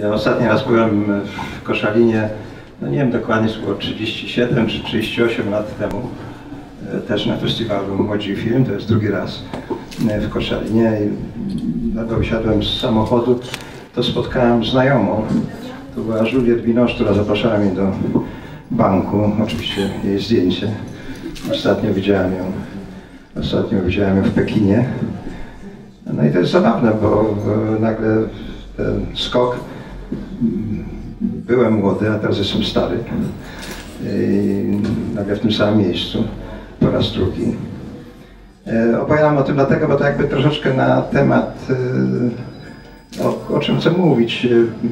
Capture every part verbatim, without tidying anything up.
Ja ostatni raz byłem w Koszalinie, no nie wiem dokładnie, było trzydzieści siedem czy trzydzieści osiem lat temu, też na festiwalu Młodzi Film, to jest drugi raz w Koszalinie i nagle wysiadłem z samochodu, to spotkałem znajomą, to była Juliette Binoche, która zapraszała mnie do banku, oczywiście jej zdjęcie. Ostatnio widziałem ją, ostatnio widziałem ją w Pekinie. No i to jest zabawne, bo nagle ten skok, byłem młody, a teraz jestem stary. I nagle w tym samym miejscu, po raz drugi. Opowiadam o tym dlatego, bo to jakby troszeczkę na temat, o, o czym chcę mówić.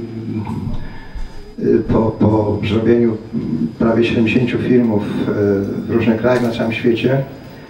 Po, po zrobieniu prawie siedemdziesięciu filmów w różnych krajach na całym świecie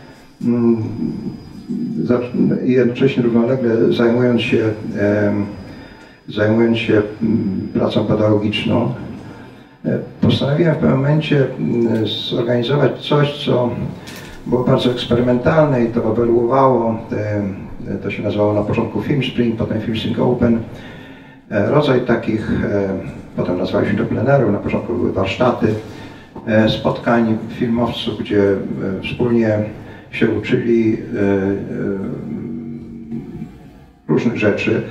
i jednocześnie równolegle zajmując się, zajmując się pracą pedagogiczną, postanowiłem w pewnym momencie zorganizować coś, co było bardzo eksperymentalne i to ewoluowało. To się nazywało na początku Film Spring, potem Film Spring Open. Rodzaj takich, potem nazwaliśmy to plenerów, na początku były warsztaty, spotkań filmowców, gdzie wspólnie się uczyli różnych rzeczy.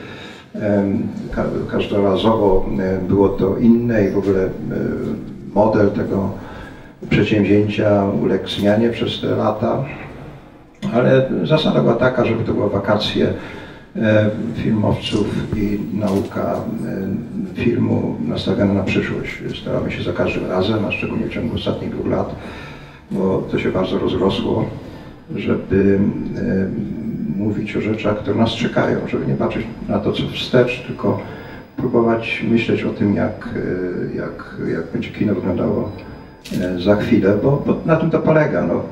Każdorazowo było to inne i w ogóle model tego przedsięwzięcia uległ zmianie przez te lata, ale zasada była taka, żeby to były wakacje filmowców i nauka filmu nastawiona na przyszłość. Staramy się za każdym razem, a szczególnie w ciągu ostatnich dwóch lat, bo to się bardzo rozrosło, żeby mówić o rzeczach, które nas czekają, żeby nie patrzeć na to, co wstecz, tylko próbować myśleć o tym, jak, jak, jak będzie kino wyglądało za chwilę, bo, bo na tym to polega. No,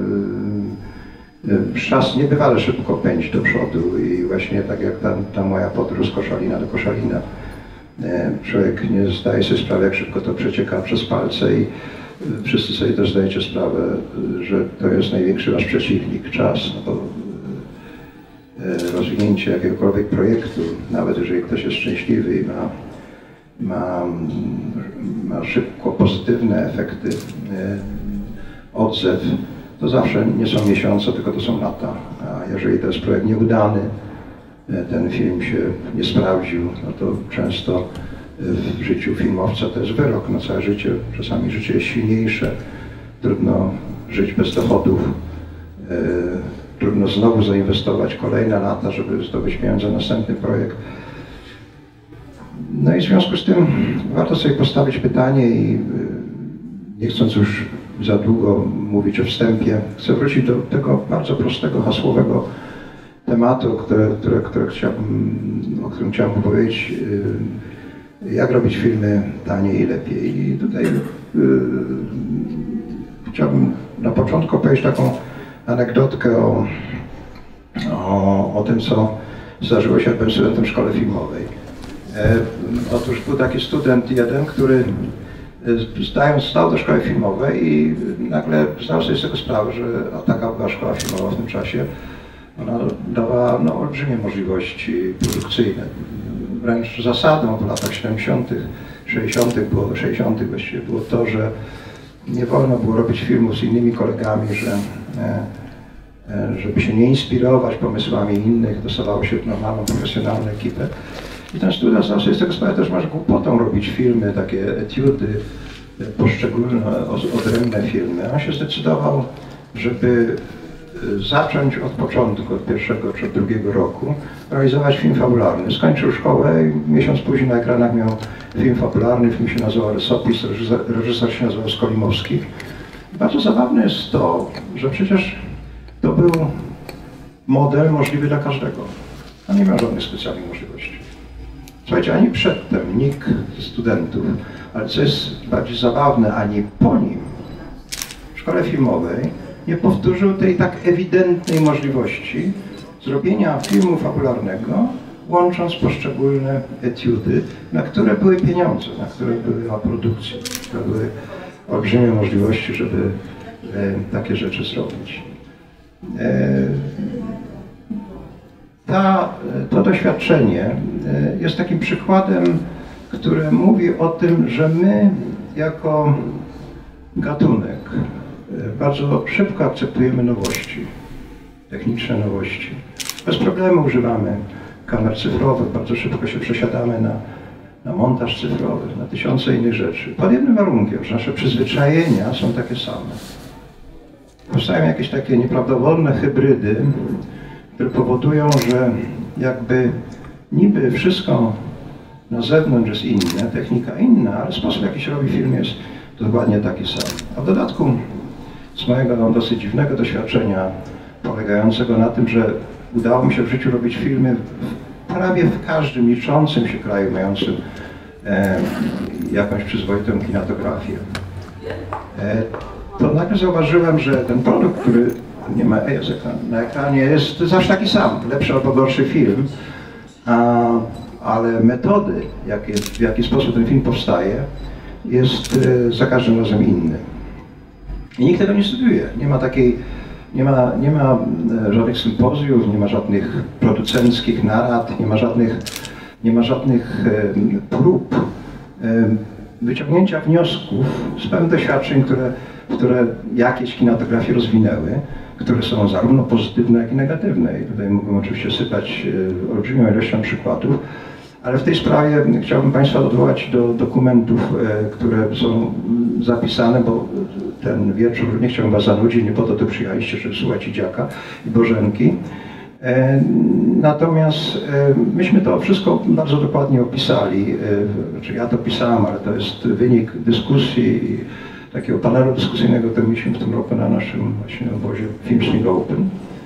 czas niebywale szybko pędzi do przodu i właśnie tak jak ta, ta moja podróż z Koszalina do Koszalina, człowiek nie zdaje sobie sprawy, jak szybko to przecieka przez palce i wszyscy sobie też zdajecie sprawę, że to jest największy nasz przeciwnik, czas. No bo rozwinięcie jakiegokolwiek projektu, nawet jeżeli ktoś jest szczęśliwy i ma, ma, ma szybko pozytywne efekty, odzew, to zawsze nie są miesiące, tylko to są lata. A jeżeli to jest projekt nieudany, ten film się nie sprawdził, no to często w życiu filmowca to jest wyrok na całe życie. Czasami życie jest silniejsze, trudno żyć bez dochodów, trudno znowu zainwestować kolejne lata, żeby zdobyć pieniądze na następny projekt. No i w związku z tym warto sobie postawić pytanie i nie chcąc już za długo mówić o wstępie, chcę wrócić do tego bardzo prostego, hasłowego tematu, które, które, które chciałbym, o którym chciałem opowiedzieć, jak robić filmy taniej i lepiej. I tutaj yy, chciałbym na początku powiedzieć taką anegdotkę o, o, o tym, co zdarzyło się, jak byłem studentem w szkole filmowej. E, otóż był taki student jeden, który zdając stał do szkoły filmowej i nagle zdał sobie z tego sprawę, że taka była szkoła filmowa w tym czasie. Ona dawała no, olbrzymie możliwości produkcyjne. Wręcz zasadą w latach siedemdziesiątych, sześćdziesiątych było, sześćdziesiątych właściwie było to, że nie wolno było robić filmów z innymi kolegami, że żeby się nie inspirować pomysłami innych, dostawało się normalną, profesjonalną ekipę. I ten student zdał sobie z tego sprawę, też masz głupotą robić filmy, takie etiudy, poszczególne, odrębne filmy. On się zdecydował, żeby zacząć od początku, od pierwszego czy od drugiego roku, realizować film fabularny. Skończył szkołę i miesiąc później na ekranach miał film fabularny, film się nazywał Rysopis, reżyser, reżyser się nazywał Skolimowski. Bardzo zabawne jest to, że przecież to był model możliwy dla każdego. On nie miał żadnych specjalnych możliwości. Słuchajcie, ani przedtem nikt ze studentów, ale co jest bardziej zabawne, ani po nim w szkole filmowej nie powtórzył tej tak ewidentnej możliwości zrobienia filmu fabularnego, łącząc poszczególne etiudy, na które były pieniądze, na które były na produkcję, które były olbrzymie możliwości, żeby e, takie rzeczy zrobić. E, ta, to doświadczenie jest takim przykładem, które mówi o tym, że my jako gatunek bardzo szybko akceptujemy nowości, techniczne nowości. Bez problemu używamy kamer cyfrowych, bardzo szybko się przesiadamy na, na montaż cyfrowy, na tysiące innych rzeczy. Pod jednym warunkiem, że nasze przyzwyczajenia są takie same. Powstają jakieś takie nieprawdopodobne hybrydy, które powodują, że jakby niby wszystko na zewnątrz jest inne, technika inna, ale sposób, w jaki się robi film, jest dokładnie taki sam. A w dodatku z mojego no, dosyć dziwnego doświadczenia, polegającego na tym, że udało mi się w życiu robić filmy w prawie w każdym liczącym się kraju, mającym e, jakąś przyzwoitą kinematografię. E, to nagle zauważyłem, że ten produkt, który nie ma jest ekran, na ekranie, jest zawsze taki sam, lepszy albo gorszy film, a, ale metody, jakie, w jaki sposób ten film powstaje, jest e, za każdym razem inny. I nikt tego nie studiuje. Nie ma takiej, nie ma, nie ma żadnych sympozjów, nie ma żadnych producenckich narad, nie ma żadnych, nie ma żadnych e, prób e, wyciągnięcia wniosków z pewnych doświadczeń, które, które jakieś kinematografie rozwinęły, które są zarówno pozytywne, jak i negatywne. I tutaj mógłbym oczywiście sypać e, olbrzymią ilością przykładów. Ale w tej sprawie chciałbym Państwa odwołać do dokumentów, e, które są zapisane, bo ten wieczór nie chciałbym Was zanudzić, nie po to tu przyjechaliście, żeby słuchać Idziaka i Bożenki. E, natomiast e, myśmy to wszystko bardzo dokładnie opisali. E, znaczy ja to pisałem, ale to jest wynik dyskusji, takiego panelu dyskusyjnego, który mieliśmy w tym roku na naszym właśnie obozie Film Swing Open.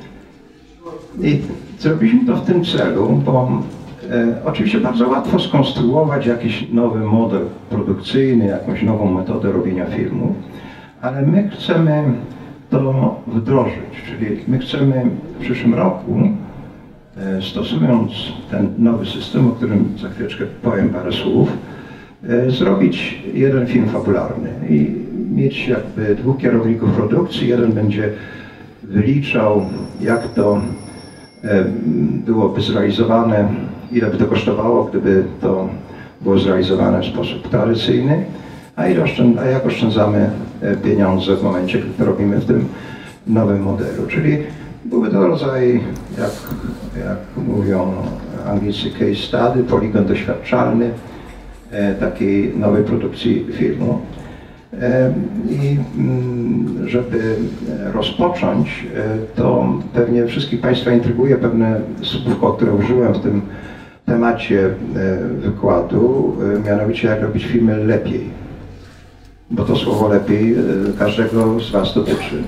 I zrobiliśmy to w tym celu, bo E, oczywiście bardzo łatwo skonstruować jakiś nowy model produkcyjny, jakąś nową metodę robienia filmu, ale my chcemy to wdrożyć, czyli my chcemy w przyszłym roku, e, stosując ten nowy system, o którym za chwileczkę powiem parę słów, e, zrobić jeden film fabularny i mieć jakby dwóch kierowników produkcji. Jeden będzie wyliczał, jak to e, byłoby zrealizowane, ile by to kosztowało, gdyby to było zrealizowane w sposób tradycyjny, a, ile oszczęd- a jak oszczędzamy pieniądze w momencie, gdy to robimy w tym nowym modelu. Czyli byłby to rodzaj, jak, jak mówią anglicy, case study, poligon doświadczalny e, takiej nowej produkcji filmu. E, I mm, żeby rozpocząć, e, to pewnie wszystkich Państwa intryguje pewne słówko, które użyłem w tym temacie wykładu, mianowicie jak robić filmy lepiej. Bo to słowo lepiej każdego z Was dotyczy.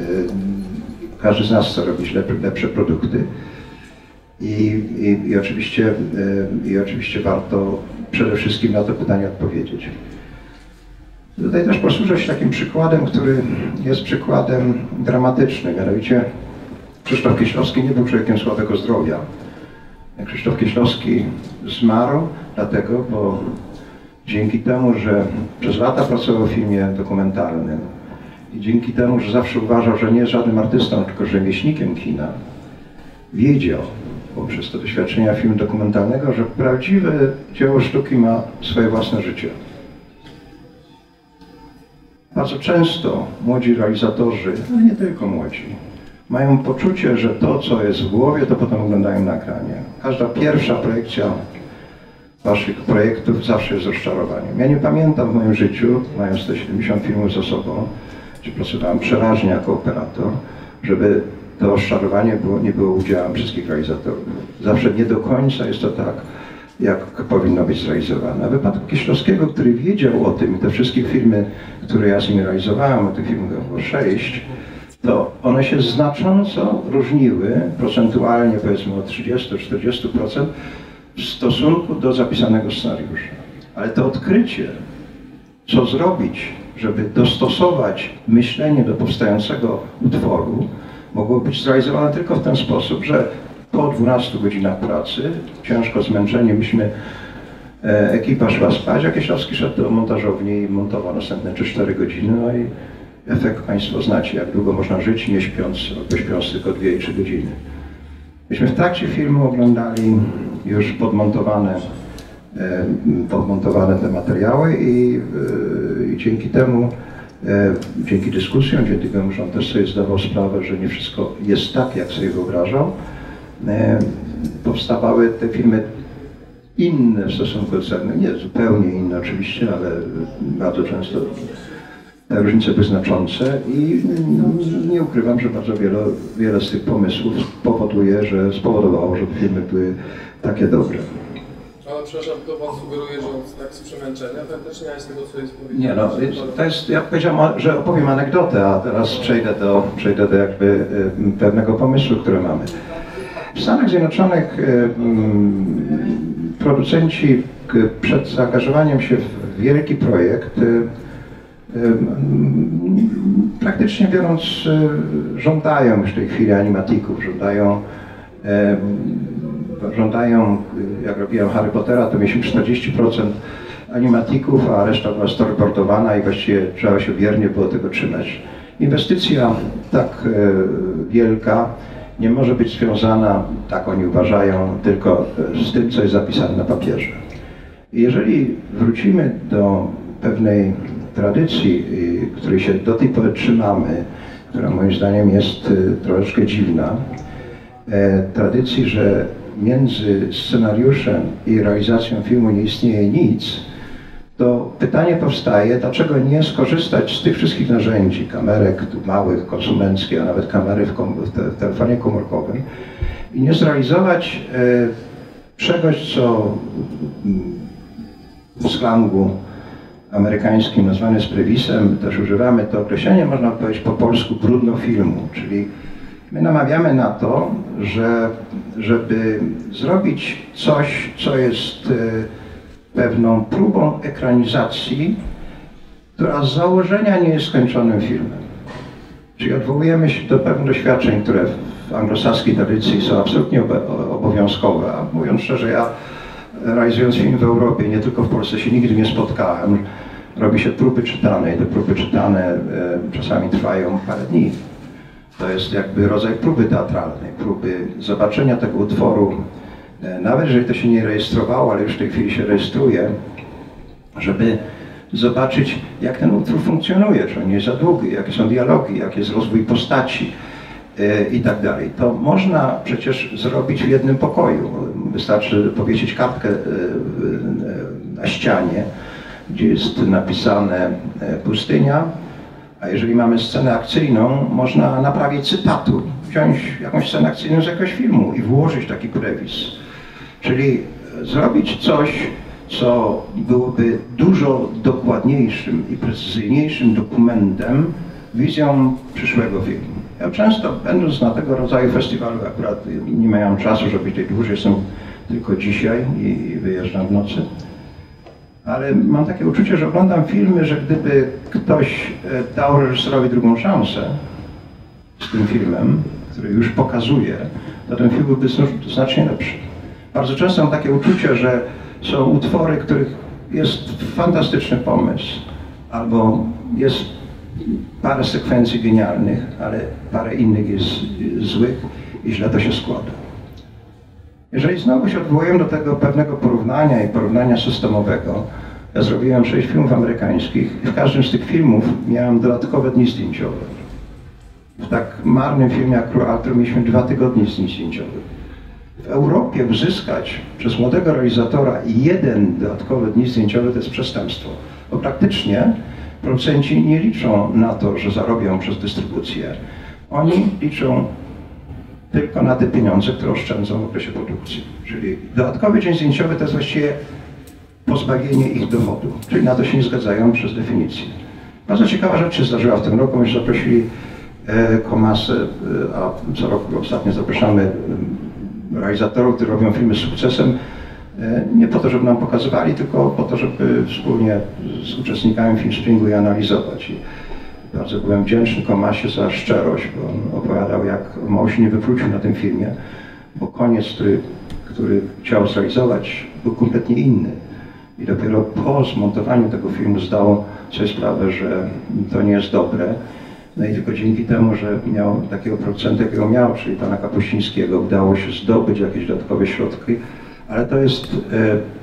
Każdy z nas chce robić lepsze, lepsze produkty. I, i, i, oczywiście, I oczywiście warto przede wszystkim na to pytanie odpowiedzieć. Tutaj też posłużę się takim przykładem, który jest przykładem dramatycznym. Mianowicie Krzysztof Kieślowski nie był człowiekiem słabego zdrowia. Krzysztof Kieślowski zmarł dlatego, bo dzięki temu, że przez lata pracował w filmie dokumentalnym i dzięki temu, że zawsze uważał, że nie jest żadnym artystą, tylko rzemieślnikiem kina, wiedział poprzez te doświadczenia filmu dokumentalnego, że prawdziwe dzieło sztuki ma swoje własne życie. Bardzo często młodzi realizatorzy, ale nie tylko młodzi, mają poczucie, że to, co jest w głowie, to potem oglądają na ekranie. Każda pierwsza projekcja Waszych projektów zawsze jest rozczarowaniem. Ja nie pamiętam w moim życiu, mając te siedemdziesiąt filmów za sobą, gdzie pracowałem przeważnie jako operator, żeby to rozczarowanie było, nie było udziałem wszystkich realizatorów. Zawsze nie do końca jest to tak, jak powinno być zrealizowane. A w wypadku Kieślowskiego, który wiedział o tym i te wszystkie filmy, które ja z nim realizowałem, o tych filmach było sześć, to one się znacząco różniły, procentualnie powiedzmy o trzydzieści do czterdziestu procent w stosunku do zapisanego scenariusza. Ale to odkrycie, co zrobić, żeby dostosować myślenie do powstającego utworu, mogło być zrealizowane tylko w ten sposób, że po dwunastu godzinach pracy, ciężko zmęczeni, myśmy, e, ekipa szła spać, a Kieślowski szedł do montażowni i montował następne trzy cztery godziny. No i efekt Państwo znacie, jak długo można żyć, nie śpiąc, albo śpiąc tylko dwie trzy godziny. Myśmy w trakcie filmu oglądali już podmontowane podmontowane te materiały i, i dzięki temu, dzięki dyskusjom, dzięki temu, że on też sobie zdawał sprawę, że nie wszystko jest tak, jak sobie wyobrażał, powstawały te filmy inne w stosunku do ceny, nie zupełnie inne oczywiście, ale bardzo często te różnice były znaczące i nie ukrywam, że bardzo wiele, wiele z tych pomysłów powoduje, że spowodowało, że filmy były takie dobre. Ale przepraszam, to pan sugeruje, że on tak z przemęczenia wewnętrznie, a z tego, co jest powiedziane? Nie no, to jest, ja powiedziałem, że opowiem anegdotę, a teraz przejdę do, przejdę do jakby pewnego pomysłu, który mamy. W Stanach Zjednoczonych producenci przed zaangażowaniem się w wielki projekt praktycznie biorąc żądają już w tej chwili animatików, żądają, żądają, jak robiłem Harry Pottera, to mieliśmy czterdzieści procent animatików, a reszta była storyboardowana i właściwie trzeba się wiernie było tego trzymać. Inwestycja tak wielka nie może być związana, tak oni uważają, tylko z tym, co jest zapisane na papierze. I jeżeli wrócimy do pewnej tradycji, której się do tej pory trzymamy, która moim zdaniem jest troszeczkę dziwna, tradycji, że między scenariuszem i realizacją filmu nie istnieje nic, to pytanie powstaje, dlaczego nie skorzystać z tych wszystkich narzędzi, kamerek małych, konsumenckich, a nawet kamery w, kom w, te w telefonie komórkowym i nie zrealizować e, czegoś, co w slangu amerykańskim nazwane jest prewisem, też używamy to określenie, można powiedzieć po polsku brudno filmu, czyli my namawiamy na to, że żeby zrobić coś, co jest e, pewną próbą ekranizacji, która z założenia nie jest skończonym filmem. Czyli odwołujemy się do pewnych doświadczeń, które w anglosaskiej tradycji są absolutnie obowiązkowe. A mówiąc szczerze, ja realizując film w Europie, nie tylko w Polsce, się nigdy nie spotkałem. Robi się próby czytane i te próby czytane e, czasami trwają parę dni. To jest jakby rodzaj próby teatralnej, próby zobaczenia tego utworu, nawet jeżeli to się nie rejestrowało, ale już w tej chwili się rejestruje, żeby zobaczyć, jak ten utwór funkcjonuje, czy on nie jest za długi, jakie są dialogi, jaki jest rozwój postaci yy, i tak dalej. To można przecież zrobić w jednym pokoju. Wystarczy powiesić kartkę yy, yy, na ścianie, gdzie jest napisane yy, pustynia, a jeżeli mamy scenę akcyjną, można na prawie cytatu wziąć jakąś scenę akcyjną z jakiegoś filmu i włożyć taki prewis. Czyli zrobić coś, co byłoby dużo dokładniejszym i precyzyjniejszym dokumentem, wizją przyszłego filmu. Ja często, będąc na tego rodzaju festiwalu, akurat nie miałem czasu, żeby tej dłużej, jestem tylko dzisiaj i wyjeżdżam w nocy, ale mam takie uczucie, że oglądam filmy, że gdyby ktoś dał reżyserowi drugą szansę z tym filmem, który już pokazuje, to ten film byłby znacznie lepszy. Bardzo często mam takie uczucie, że są utwory, których jest fantastyczny pomysł, albo jest parę sekwencji genialnych, ale parę innych jest złych i źle to się składa. Jeżeli znowu się odwołuję do tego pewnego porównania i porównania systemowego, ja zrobiłem sześć filmów amerykańskich i w każdym z tych filmów miałem dodatkowe dni zdjęciowe. W tak marnym filmie jak Król Artur mieliśmy dwa tygodnie dni zdjęciowych. W Europie uzyskać przez młodego realizatora jeden dodatkowy dni zdjęciowy to jest przestępstwo, bo praktycznie producenci nie liczą na to, że zarobią przez dystrybucję. Oni liczą tylko na te pieniądze, które oszczędzą w okresie produkcji. Czyli dodatkowy dzień zdjęciowy to jest właściwie pozbawienie ich dochodu, czyli na to się nie zgadzają przez definicję. Bardzo ciekawa rzecz się zdarzyła w tym roku, myśmy zaprosili Komasę, a co roku ostatnio zapraszamy realizatorów, którzy robią filmy z sukcesem, nie po to, żeby nam pokazywali, tylko po to, żeby wspólnie z uczestnikami Filmspringu je analizować. I bardzo byłem wdzięczny Komasie za szczerość, bo on opowiadał, jak mało się nie wywrócił na tym filmie, bo koniec, który, który chciał zrealizować, był kompletnie inny. I dopiero po zmontowaniu tego filmu zdał sobie sprawę, że to nie jest dobre. No i tylko dzięki temu, że miał takiego producenta, jakiego miał, czyli pana Kapuścińskiego, udało się zdobyć jakieś dodatkowe środki, ale to jest e,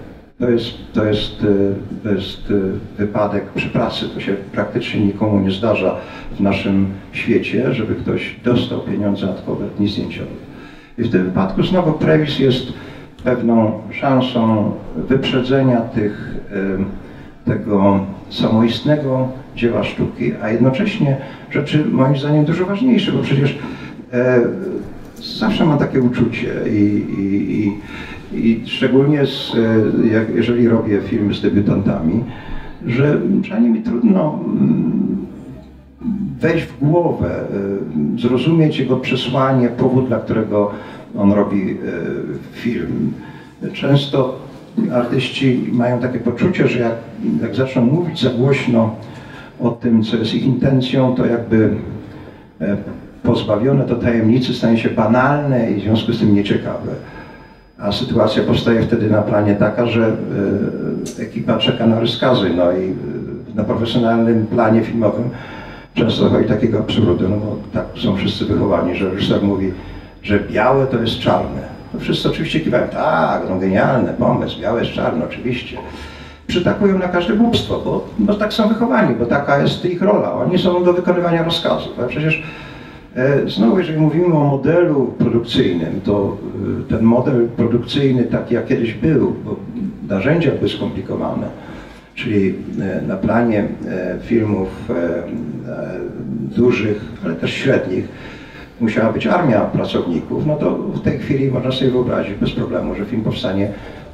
to jest, to jest, to jest wypadek przy pracy. To się praktycznie nikomu nie zdarza w naszym świecie, żeby ktoś dostał pieniądze na dni zdjęciowe. I w tym wypadku znowu Previs jest pewną szansą wyprzedzenia tych, tego samoistnego dzieła sztuki, a jednocześnie rzeczy moim zdaniem dużo ważniejsze, bo przecież e, zawsze mam takie uczucie i, i, i, i szczególnie z, jak, jeżeli robię filmy z debiutantami, że czasami mi trudno wejść w głowę, zrozumieć jego przesłanie, powód, dla którego on robi film. Często artyści mają takie poczucie, że jak, jak zaczną mówić za głośno o tym, co jest ich intencją, to jakby pozbawione to tajemnicy stanie się banalne i w związku z tym nieciekawe. A sytuacja powstaje wtedy na planie taka, że ekipa czeka na rozkazy, no i na profesjonalnym planie filmowym często dochodzi takiego absurdu, no bo tak są wszyscy wychowani, że reżyser mówi, że białe to jest czarne. To wszyscy oczywiście kiwają, tak, no genialny pomysł, białe jest czarne, oczywiście. Przytakują na każde głupstwo, bo, bo tak są wychowani, bo taka jest ich rola. Oni są do wykonywania rozkazów. A przecież e, znowu, jeżeli mówimy o modelu produkcyjnym, to e, ten model produkcyjny taki jak kiedyś był, bo narzędzia były skomplikowane, czyli e, na planie e, filmów e, e, dużych, ale też średnich, musiała być armia pracowników, no to w tej chwili można sobie wyobrazić bez problemu, że film powstanie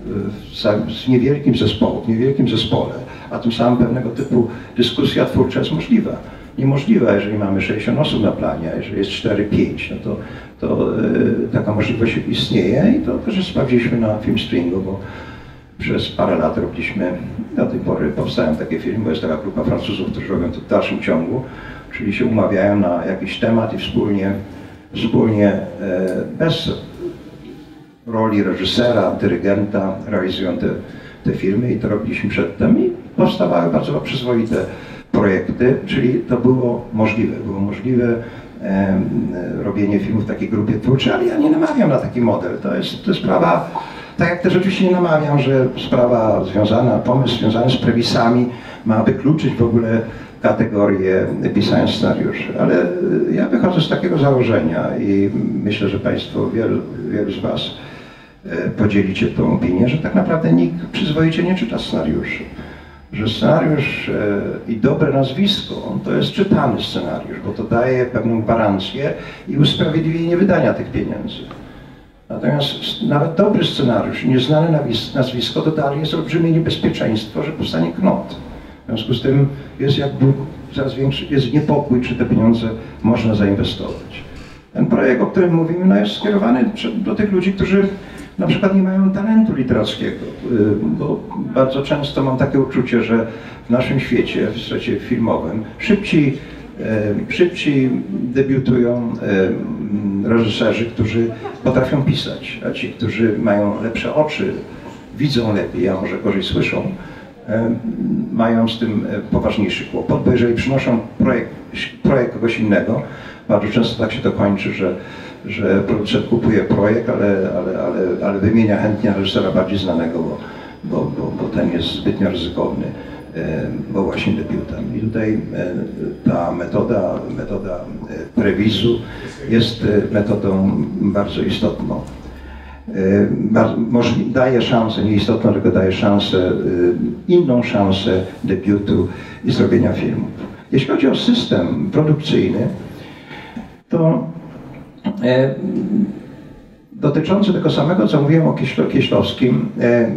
w niewielkim zespołu, w niewielkim zespole, a tym samym pewnego typu dyskusja twórcza jest możliwa. Niemożliwa, jeżeli mamy sześćdziesiąt osób na planie, a jeżeli jest cztery pięć, no to, to yy, taka możliwość istnieje i to też sprawdziliśmy na Filmstringu, bo przez parę lat robiliśmy, do tej pory powstają takie filmy, bo jest taka grupa Francuzów, którzy robią to w dalszym ciągu, czyli się umawiają na jakiś temat i wspólnie, wspólnie bez roli reżysera, dyrygenta realizują te, te filmy i to robiliśmy przedtem i powstawały bardzo przyzwoite projekty, czyli to było możliwe, było możliwe e, robienie filmów w takiej grupie twórczej, ale ja nie namawiam na taki model, to jest, to jest sprawa, tak jak też oczywiście nie namawiam, że sprawa związana, pomysł związany z prewisami ma wykluczyć w ogóle kategorię pisania scenariuszy, ale ja wychodzę z takiego założenia i myślę, że Państwo, wielu, wielu z Was podzielicie tą opinię, że tak naprawdę nikt przyzwoicie nie czyta scenariuszy. Że scenariusz i dobre nazwisko to jest czytany scenariusz, bo to daje pewną gwarancję i usprawiedliwienie wydania tych pieniędzy. Natomiast nawet dobry scenariusz, nieznane nazwisko, to dalej jest olbrzymie niebezpieczeństwo, że powstanie knot. W związku z tym jest jakby coraz większy, jest niepokój, czy te pieniądze można zainwestować. Ten projekt, o którym mówimy, no jest skierowany do tych ludzi, którzy na przykład nie mają talentu literackiego, bo bardzo często mam takie uczucie, że w naszym świecie, w świecie filmowym, szybciej, szybciej debiutują reżyserzy, którzy potrafią pisać, a ci, którzy mają lepsze oczy, widzą lepiej, a może gorzej słyszą, mają z tym poważniejszy kłopot, bo jeżeli przynoszą projekt, projekt kogoś innego, bardzo często tak się to kończy, że, że producent kupuje projekt, ale, ale, ale, ale wymienia chętnie reżysera bardziej znanego, bo, bo, bo, bo ten jest zbytnio ryzykowny, bo właśnie debiutant. I tutaj ta metoda, metoda prewizu jest metodą bardzo istotną. Daje szansę, nie istotną, tylko daje szansę, inną szansę debiutu i zrobienia filmów. Jeśli chodzi o system produkcyjny, to e, dotyczący tego samego, co mówiłem o Kieślo, Kieślowskim, e,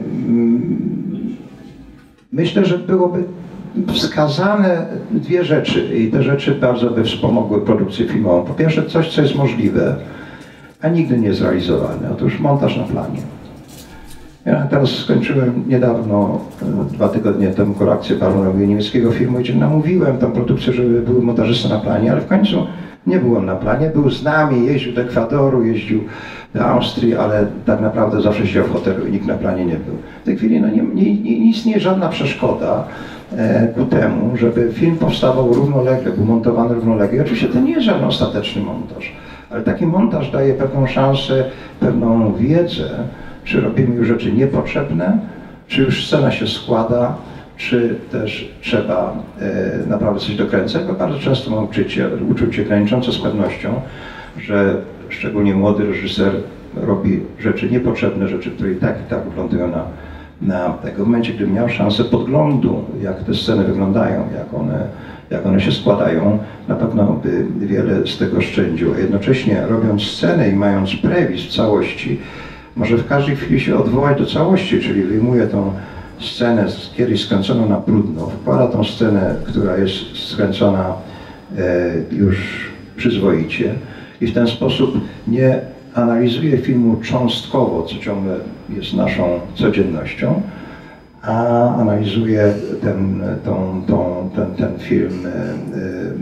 myślę, że byłoby wskazane dwie rzeczy i te rzeczy bardzo by wspomogły produkcję filmową. Po pierwsze, coś, co jest możliwe, a nigdy nie zrealizowane. Otóż montaż na planie. Ja teraz skończyłem niedawno, dwa tygodnie temu, kolekcję baronu niemieckiego filmu, gdzie namówiłem tą produkcję, żeby był montażysta na planie, ale w końcu nie byłem na planie. Był z nami, jeździł do Ekwadoru, jeździł do Austrii, ale tak naprawdę zawsze siedział w hotelu i nikt na planie nie był. W tej chwili no, nie, nie, nie istnieje żadna przeszkoda e, ku temu, żeby film powstawał równolegle, był montowany równolegle. I oczywiście to nie jest żaden ostateczny montaż. Ale taki montaż daje pewną szansę, pewną wiedzę, czy robimy już rzeczy niepotrzebne, czy już scena się składa, czy też trzeba e, naprawdę coś dokręcać, bo bardzo często mam uczucie, uczucie graniczące z pewnością, że szczególnie młody reżyser robi rzeczy niepotrzebne, rzeczy, które i tak i tak lądują na, na tego. W momencie, gdybym miał szansę podglądu, jak te sceny wyglądają, jak one, jak one się składają, na pewno by wiele z tego szczędził. A jednocześnie robiąc scenę i mając prewis w całości, może w każdej chwili się odwołać do całości, czyli wyjmuje tą scenę kiedyś skręconą na brudno, wkłada tą scenę, która jest skręcona e, już przyzwoicie i w ten sposób nie analizuje filmu cząstkowo, co ciągle jest naszą codziennością, a analizuje ten, tą, tą, ten, ten film e, e,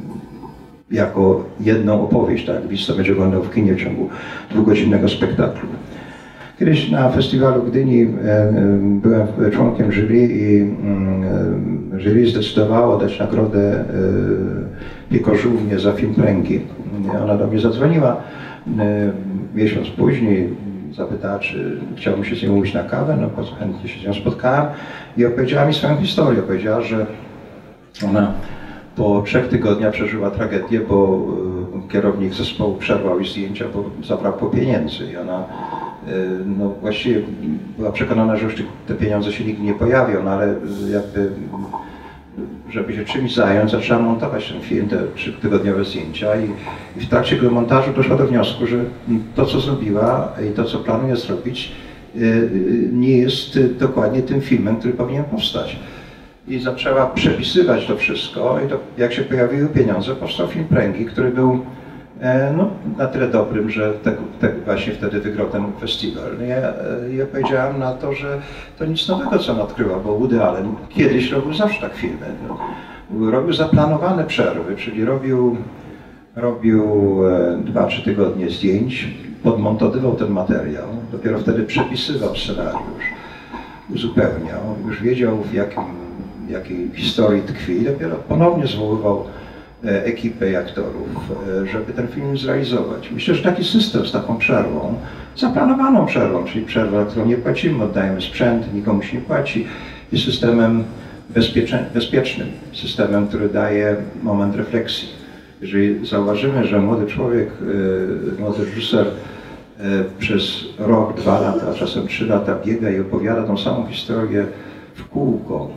jako jedną opowieść, tak? Widz to będzie oglądał w kinie w ciągu dwugodzinnego spektaklu. Kiedyś na festiwalu w Gdyni byłem członkiem jury i jury zdecydowało dać nagrodę Piekorzównie za film Pręgi. Ona do mnie zadzwoniła miesiąc później, zapytała, czy chciałbym się z nią umówić na kawę, no chętnie się z nią spotkałem i opowiedziała mi swoją historię. Powiedziała, że ona po trzech tygodniach przeżyła tragedię, bo kierownik zespołu przerwał jej zdjęcia, bo zabrakło pieniędzy i ona no właściwie była przekonana, że już te pieniądze się nigdy nie pojawią, no ale jakby, żeby się czymś zająć, zaczęła montować ten film, te trzytygodniowe zdjęcia i, i w trakcie tego montażu doszła do wniosku, że to, co zrobiła i to, co planuje zrobić, nie jest dokładnie tym filmem, który powinien powstać. I zaczęła przepisywać to wszystko i to, jak się pojawiły pieniądze, powstał film Pręgi, który był no, na tyle dobrym, że te, te właśnie wtedy wygrał ten festiwal. Ja, ja powiedziałem na to, że to nic nowego, co on odkryła, bo Woody Allen kiedyś robił zawsze tak filmy. No, robił zaplanowane przerwy, czyli robił, robił dwa, trzy tygodnie zdjęć, podmontowywał ten materiał, dopiero wtedy przepisywał scenariusz, uzupełniał, już wiedział w jakim, jakiej historii tkwi, dopiero ponownie zwoływał ekipę i aktorów, żeby ten film zrealizować. Myślę, że taki system z taką przerwą, zaplanowaną przerwą, czyli przerwę, którą nie płacimy, oddajemy sprzęt, nikomu się nie płaci, jest systemem bezpiecznym, systemem, który daje moment refleksji. Jeżeli zauważymy, że młody człowiek, młody reżyser przez rok, dwa lata, a czasem trzy lata biega i opowiada tą samą historię w kółko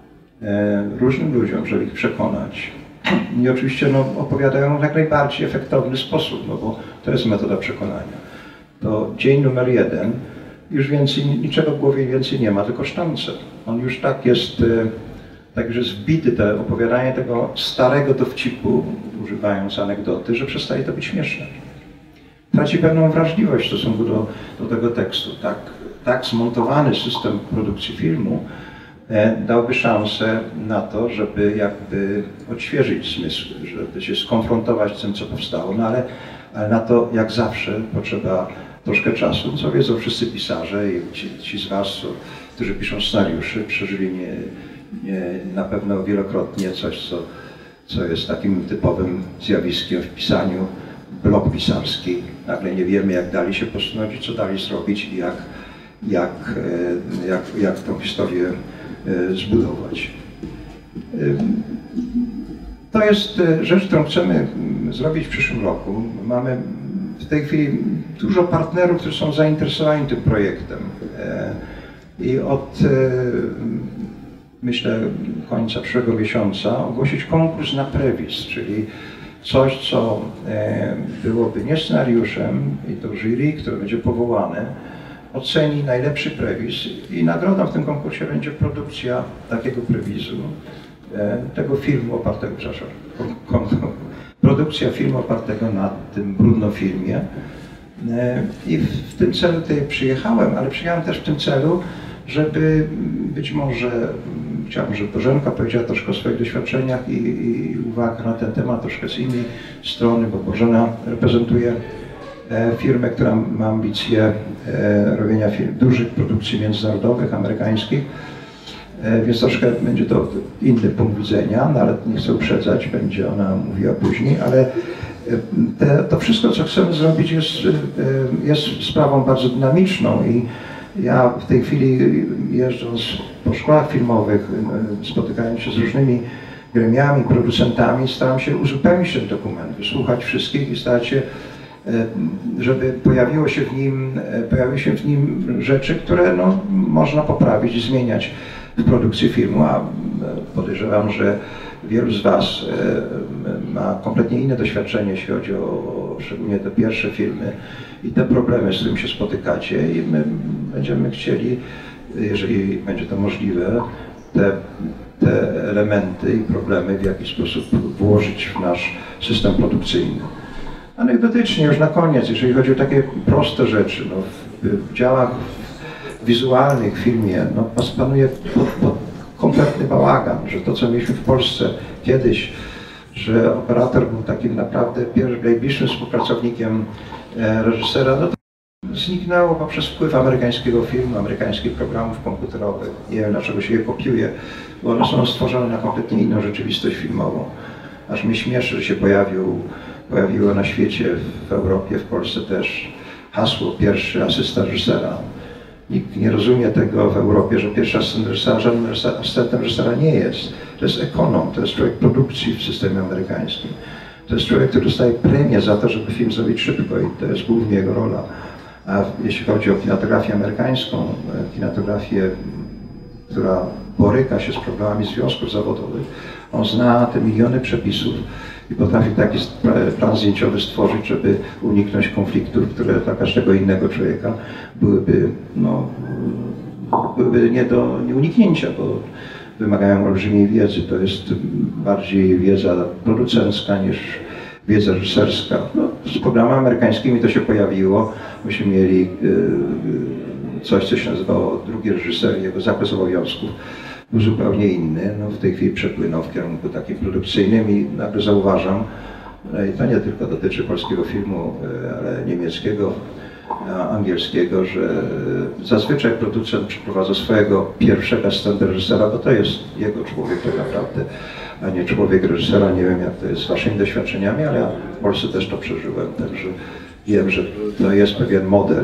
różnym ludziom, żeby ich przekonać, i oczywiście no, opowiadają w jak najbardziej efektowny sposób, no bo to jest metoda przekonania. To dzień numer jeden, już więcej, niczego w głowie więcej nie ma, tylko sztance. On już tak jest, tak już jest wbity, te opowiadanie tego starego dowcipu, używając anegdoty, że przestaje to być śmieszne. Traci pewną wrażliwość w stosunku do, do tego tekstu. Tak, tak zmontowany system produkcji filmu dałby szansę na to, żeby jakby odświeżyć zmysły, żeby się skonfrontować z tym, co powstało, no ale, ale na to, jak zawsze, potrzeba troszkę czasu, co wiedzą wszyscy pisarze i ci, ci z was, co, którzy piszą scenariusze, przeżyli nie, nie, na pewno wielokrotnie coś, co, co jest takim typowym zjawiskiem w pisaniu, blok pisarski. Nagle nie wiemy, jak dalej się posunąć i co dalej zrobić i jak, jak, jak, jak tą historię zbudować. To jest rzecz, którą chcemy zrobić w przyszłym roku. Mamy w tej chwili dużo partnerów, którzy są zainteresowani tym projektem. I od, myślę, końca przyszłego miesiąca ogłosić konkurs na prewis, czyli coś, co byłoby nie scenariuszem i to jury, które będzie powołane, oceni najlepszy prewis i nagrodą w tym konkursie będzie produkcja takiego prewizu, tego filmu opartego, przepraszam, produkcja filmu opartego na tym brudnofilmie. I w tym celu tutaj przyjechałem, ale przyjechałem też w tym celu, żeby być może, chciałbym, żeby Bożenka powiedziała troszkę o swoich doświadczeniach i, i uwagach na ten temat troszkę z innej strony, bo Bożena reprezentuje firmę, która ma ambicje robienia film, dużych produkcji międzynarodowych, amerykańskich, więc troszkę będzie to inny punkt widzenia, no ale nie chcę uprzedzać, będzie ona mówiła później, ale te, to wszystko, co chcemy zrobić, jest, jest sprawą bardzo dynamiczną i Ja w tej chwili jeżdżąc po szkołach filmowych, spotykając się z różnymi gremiami, producentami, staram się uzupełnić ten dokument, wysłuchać wszystkich i starać się, żeby pojawiło się w nim, pojawiły się w nim rzeczy, które no, można poprawić i zmieniać w produkcji filmu, a podejrzewam, że wielu z Was ma kompletnie inne doświadczenie, jeśli chodzi o szczególnie te pierwsze filmy i te problemy, z którymi się spotykacie, i my będziemy chcieli, jeżeli będzie to możliwe, te, te elementy i problemy w jakiś sposób włożyć w nasz system produkcyjny. Anegdotycznie już na koniec, jeżeli chodzi o takie proste rzeczy, no, w, w działach wizualnych w filmie no, panuje pod, pod kompletny bałagan, że to, co mieliśmy w Polsce kiedyś, że operator był takim naprawdę najbliższym współpracownikiem e, reżysera, no to zniknęło poprzez wpływ amerykańskiego filmu, amerykańskich programów komputerowych. Nie wiem, dlaczego się je kopiuje, bo one są stworzone na kompletnie inną rzeczywistość filmową. Aż mnie śmieszy, że się pojawił, pojawiło na świecie, w Europie, w Polsce też hasło pierwszy asystent reżysera. Nikt nie rozumie tego w Europie, że pierwszy asystent reżysera żadnym asystentem reżysera nie jest. To jest ekonom, to jest człowiek produkcji w systemie amerykańskim. To jest człowiek, który dostaje premię za to, żeby film zrobić szybko i to jest głównie jego rola. A jeśli chodzi o kinematografię amerykańską, kinematografię, która boryka się z problemami związków zawodowych, on zna te miliony przepisów i potrafi taki plan zdjęciowy stworzyć, żeby uniknąć konfliktów, które dla każdego innego człowieka byłyby, no, byłyby nie do nieuniknięcia, bo wymagają olbrzymiej wiedzy. To jest bardziej wiedza producencka niż wiedza reżyserska. No, z programami amerykańskimi to się pojawiło. Myśmy mieli yy, coś, co się nazywało drugi reżyser, jego zakres obowiązków był zupełnie inny. No, w tej chwili przepłynął w kierunku takim produkcyjnym i nagle zauważam, no i to nie tylko dotyczy polskiego filmu, ale niemieckiego, angielskiego, że zazwyczaj producent przyprowadza swojego pierwszego asystenta reżysera, bo to jest jego człowiek tak naprawdę, a nie człowiek reżysera. Nie wiem, jak to jest z Waszymi doświadczeniami, ale ja w Polsce też to przeżyłem, także wiem, że to jest pewien model.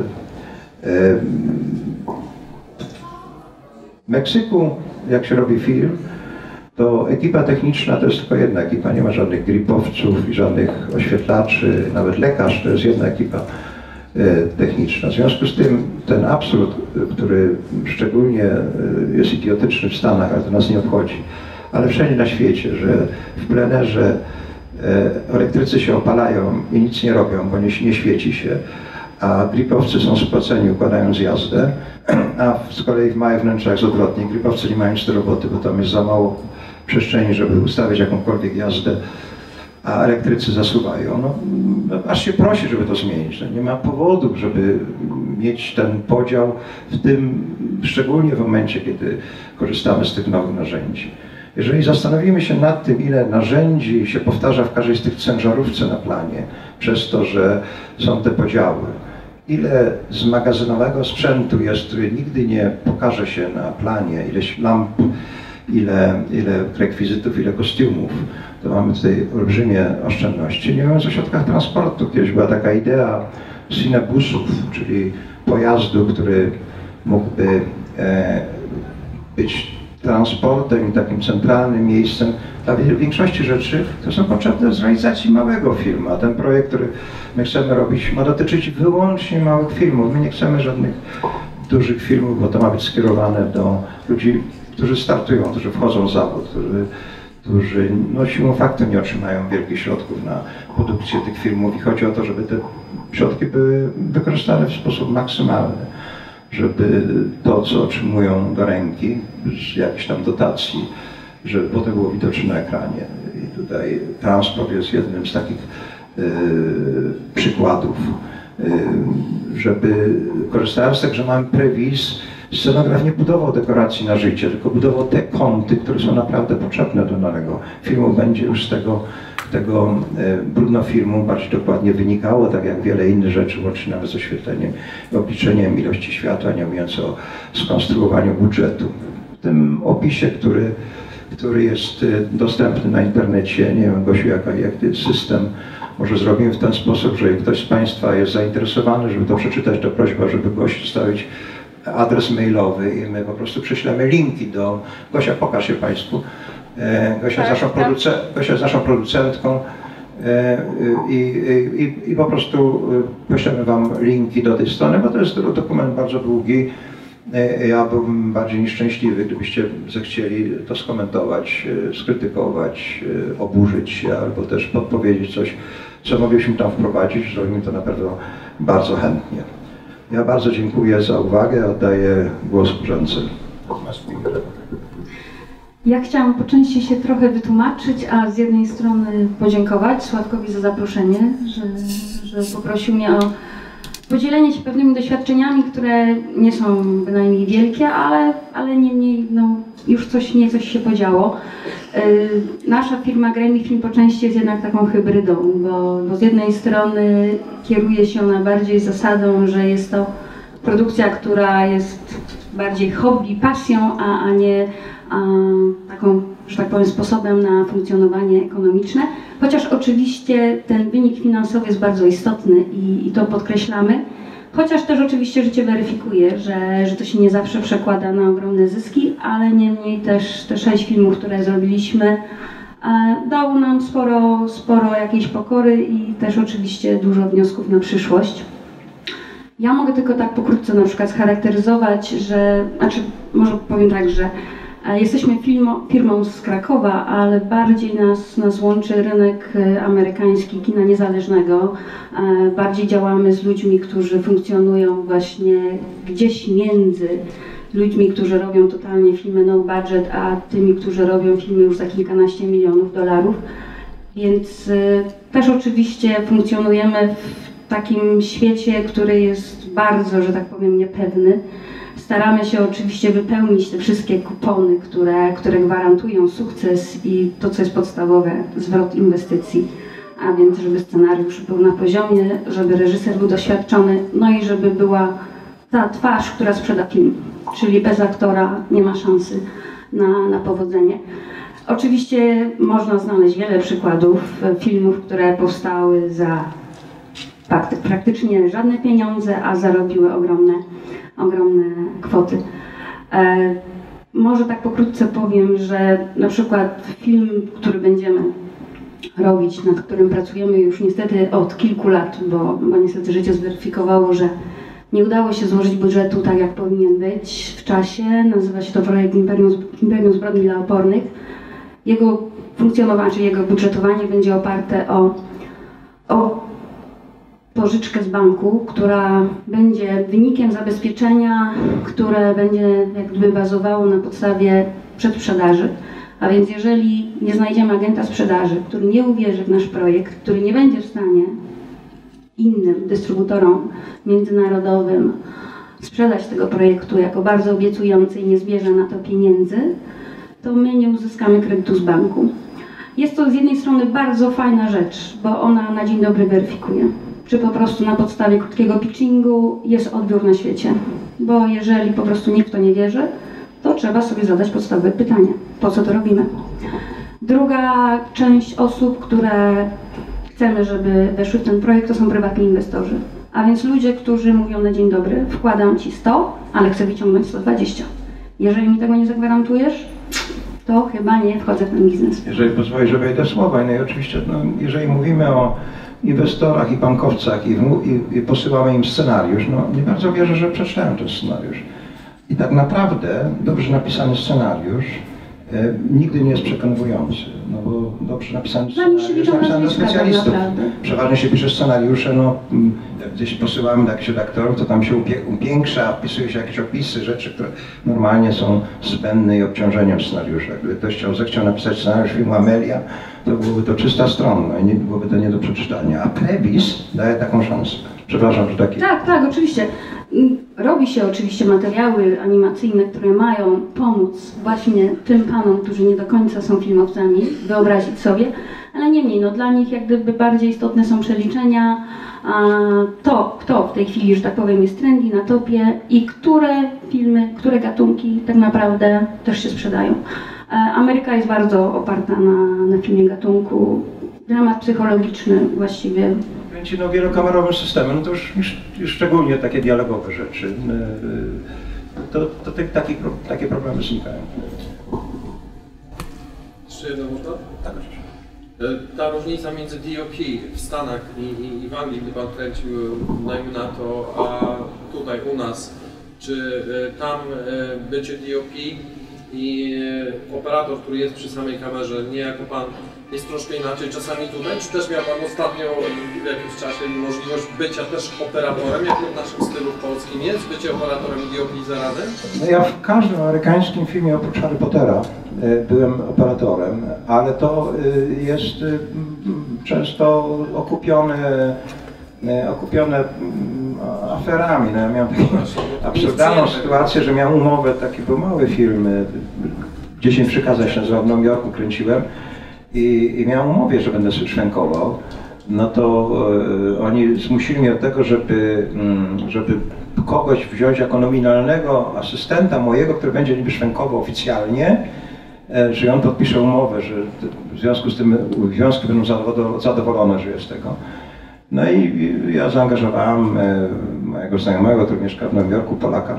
W Meksyku, jak się robi film, to ekipa techniczna to jest tylko jedna ekipa, nie ma żadnych gripowców i żadnych oświetlaczy, nawet lekarz to jest jedna ekipa techniczna. W związku z tym ten absurd, który szczególnie jest idiotyczny w Stanach, ale to nas nie obchodzi, ale wszędzie na świecie, że w plenerze elektrycy się opalają i nic nie robią, bo nie, nie świeci się, a gripowcy są spłaceni, układając jazdę, a z kolei w małych wnętrzach jest odwrotnie. Gripowcy nie mają nic do roboty, bo tam jest za mało przestrzeni, żeby ustawić jakąkolwiek jazdę, a elektrycy zasuwają. No, aż się prosi, żeby to zmienić. No, nie ma powodów, żeby mieć ten podział w tym, szczególnie w momencie, kiedy korzystamy z tych nowych narzędzi. Jeżeli zastanowimy się nad tym, ile narzędzi się powtarza w każdej z tych ciężarówce na planie, przez to, że są te podziały, ile zmagazynowego sprzętu jest, który nigdy nie pokaże się na planie, ileś lamp, ile, ile rekwizytów, ile kostiumów, to mamy tutaj olbrzymie oszczędności. Nie mówiąc o środkach transportu, kiedyś była taka idea cinebusów, czyli pojazdu, który mógłby e, być transportem i takim centralnym miejscem dla większości rzeczy, które są potrzebne z realizacji małego filmu. A ten projekt, który my chcemy robić, ma dotyczyć wyłącznie małych filmów. My nie chcemy żadnych dużych filmów, bo to ma być skierowane do ludzi, którzy startują, którzy wchodzą w zawód, którzy, którzy no, siłą faktu nie otrzymają wielkich środków na produkcję tych filmów i chodzi o to, żeby te środki były wykorzystane w sposób maksymalny, żeby to, co otrzymują do ręki z jakichś tam dotacji, żeby potem było widoczne na ekranie. I tutaj transport jest jednym z takich y, przykładów, y, żeby korzystając z tego, że mamy prewizj, scenograf nie budował dekoracji na życie, tylko budował te kąty, które są naprawdę potrzebne do danego filmu. Będzie już z tego, tego brudnofilmu bardziej dokładnie wynikało, tak jak wiele innych rzeczy, łącznie nawet z oświetleniem i obliczeniem ilości światła, nie mówiąc o skonstruowaniu budżetu. W tym opisie, który, który jest dostępny na internecie, nie wiem, Gosiu, jaka, jak ten system, może zrobimy w ten sposób, że ktoś z Państwa jest zainteresowany, żeby to przeczytać, to prośba, żeby Goś zostawić adres mailowy i my po prostu przyślemy linki do... Gosia, pokaż się Państwu. Gosia, tak, jest, naszą tak. produce... Gosia jest naszą producentką i, i, i po prostu poślemy Wam linki do tej strony, bo to jest dokument bardzo długi. Ja byłbym bardziej niż szczęśliwy, gdybyście zechcieli to skomentować, skrytykować, oburzyć się albo też podpowiedzieć coś, co mogliśmy tam wprowadzić. Zrobimy to na pewno bardzo chętnie. Ja bardzo dziękuję za uwagę. Oddaję głos służący. Ja chciałam po części się trochę wytłumaczyć, a z jednej strony podziękować Sławkowi za zaproszenie, że, że poprosił mnie o podzielenie się pewnymi doświadczeniami, które nie są bynajmniej wielkie, ale, ale niemniej no, już coś, nie coś się podziało. Yy, nasza firma Gremi Film po części jest jednak taką hybrydą, bo, bo z jednej strony kieruje się ona bardziej zasadą, że jest to produkcja, która jest bardziej hobby, pasją, a, a nie a, taką, że tak powiem, sposobem na funkcjonowanie ekonomiczne. Chociaż oczywiście ten wynik finansowy jest bardzo istotny i, i to podkreślamy. Chociaż też oczywiście życie weryfikuje, że, że to się nie zawsze przekłada na ogromne zyski, ale niemniej też te sześć filmów, które zrobiliśmy, e, dało nam sporo, sporo jakiejś pokory i też oczywiście dużo wniosków na przyszłość. Ja mogę tylko tak pokrótce na przykład scharakteryzować, że, znaczy może powiem tak, że jesteśmy firmą, firmą z Krakowa, ale bardziej nas, nas łączy rynek amerykański, kina niezależnego. Bardziej działamy z ludźmi, którzy funkcjonują właśnie gdzieś między ludźmi, którzy robią totalnie filmy no budget, a tymi, którzy robią filmy już za kilkanaście milionów dolarów. Więc też oczywiście funkcjonujemy w takim świecie, który jest bardzo, że tak powiem, niepewny. Staramy się oczywiście wypełnić te wszystkie kupony, które, które gwarantują sukces i to, co jest podstawowe, zwrot inwestycji. A więc, żeby scenariusz był na poziomie, żeby reżyser był doświadczony, no i żeby była ta twarz, która sprzeda film. Czyli bez aktora nie ma szansy na, na powodzenie. Oczywiście można znaleźć wiele przykładów filmów, które powstały za praktycznie żadne pieniądze, a zarobiły ogromne, ogromne kwoty. E, może tak pokrótce powiem, że na przykład film, który będziemy robić, nad którym pracujemy już niestety od kilku lat, bo, bo niestety życie zweryfikowało, że nie udało się złożyć budżetu tak, jak powinien być w czasie. Nazywa się to projekt Imperium, Imperium Zbrodni dla Opornych. Jego funkcjonowanie, czyli jego budżetowanie będzie oparte o, o pożyczkę z banku, która będzie wynikiem zabezpieczenia, które będzie jakby bazowało na podstawie przedsprzedaży. A więc jeżeli nie znajdziemy agenta sprzedaży, który nie uwierzy w nasz projekt, który nie będzie w stanie innym dystrybutorom międzynarodowym sprzedać tego projektu jako bardzo obiecujący i nie zbierze na to pieniędzy, to my nie uzyskamy kredytu z banku. Jest to z jednej strony bardzo fajna rzecz, bo ona na dzień dobry weryfikuje, czy po prostu na podstawie krótkiego pitchingu jest odbiór na świecie. Bo jeżeli po prostu nikt w to nie wierzy, to trzeba sobie zadać podstawowe pytanie, po co to robimy. Druga część osób, które chcemy, żeby weszły w ten projekt, to są prywatni inwestorzy. A więc ludzie, którzy mówią na dzień dobry, wkładam ci sto, ale chcę wyciągnąć sto dwadzieścia. Jeżeli mi tego nie zagwarantujesz, to chyba nie wchodzę w ten biznes. Jeżeli pozwolisz, że wejdę w słowa, no i oczywiście, no, jeżeli mówimy o inwestorach i bankowcach i, i, i posyłamy im scenariusz, no nie bardzo wierzę, że przeczytałem ten scenariusz. I tak naprawdę dobrze napisany scenariusz e, nigdy nie jest przekonujący, no bo dobrze napisany scenariusz jest napisany do specjalistów. Przeważnie się pisze scenariusze, no jak gdzieś posyłamy do jakichś redaktorów, to tam się upiększa, wpisuje się jakieś opisy, rzeczy, które normalnie są zbędne i obciążeniem scenariusza. Gdyby ktoś chciał, zechciał napisać scenariusz filmu Amelia, to byłoby to trzysta stron, no i nie byłoby to nie do przeczytania. A Previs daje taką szansę. Przepraszam, że taki... Tak, tak, oczywiście. Robi się oczywiście materiały animacyjne, które mają pomóc właśnie tym panom, którzy nie do końca są filmowcami, wyobrazić sobie, ale niemniej, no dla nich jak gdyby bardziej istotne są przeliczenia, a to, kto w tej chwili, że tak powiem, jest trendy na topie i które filmy, które gatunki tak naprawdę też się sprzedają. Ameryka jest bardzo oparta na, na filmie gatunku, dramat psychologiczny właściwie. Kręci no wielokamerowym systemem, no to już, już, już szczególnie takie dialogowe rzeczy. to, to te, takie, takie problemy znikają. Jeszcze jedno można? Tak. Ta różnica między D O P w Stanach i, i, i w Anglii, gdy Pan kręcił najmniej na to, a tutaj u nas, czy tam bycie D O P i operator, który jest przy samej kamerze, nie jako Pan, jest troszkę inaczej czasami tutaj? Czy też miał Pan ostatnio w jakimś czasie możliwość bycia też operatorem, jak w naszym stylu polskim jest, bycie operatorem D O P zaranem? No ja w każdym amerykańskim filmie oprócz Harry Pottera byłem operatorem, ale to jest często okupione, okupione aferami. No ja miałem taką absurdalną sytuację, że miałem umowę, taki był mały film, dziesięć przykazań się nazywał, w Nowym Jorku kręciłem i, i miałem umowę, że będę szwenkował. No to e, oni zmusili mnie do tego, żeby, żeby kogoś wziąć jako nominalnego asystenta mojego, który będzie niby szwenkował oficjalnie, e, że on podpisze umowę, że w związku z tym związki będą zadowolone, że jest tego. No i ja zaangażowałem e, mojego znajomego, który mieszka w Nowym Jorku, Polaka.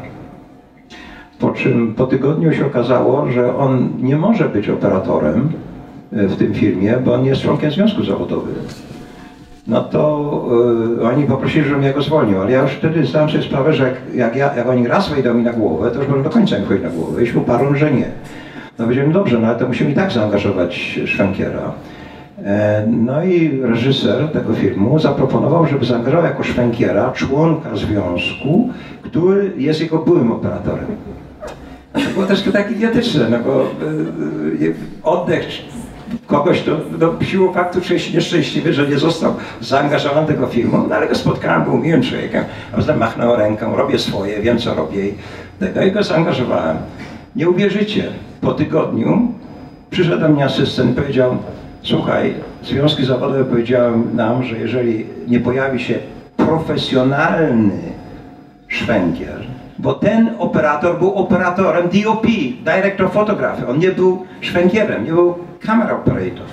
Po czym po tygodniu się okazało, że on nie może być operatorem w tym filmie, bo on nie jest członkiem związku zawodowego. No to y, oni poprosili, żebym ja go zwolnił, ale ja już wtedy zdałem sobie sprawę, że jak, jak, ja, jak oni raz wejdą mi na głowę, to już będą do końca mi wchodzić na głowę. I się uparłem, że nie. No powiedziałem, dobrze, no ale to musimy i tak zaangażować szwenkiera. E, no i reżyser tego filmu zaproponował, żeby zaangażował jako szwenkiera członka związku, który jest jego byłym operatorem. To było troszkę tak idiotyczne, no bo y, y, oddech kogoś, to do siłą faktu czuję się nieszczęśliwy, że nie został zaangażowany do tego filmu, no ale go spotkałem, był miłym człowiekiem, a potem machnął ręką, robię swoje, wiem co robię i tego i go zaangażowałem. Nie uwierzycie, po tygodniu przyszedł do mnie asystent i powiedział, słuchaj, związki zawodowe powiedziały nam, że jeżeli nie pojawi się profesjonalny szwenkier, bo ten operator był operatorem D O P, Director Photography, on nie był szwenkierem, nie był camera operator.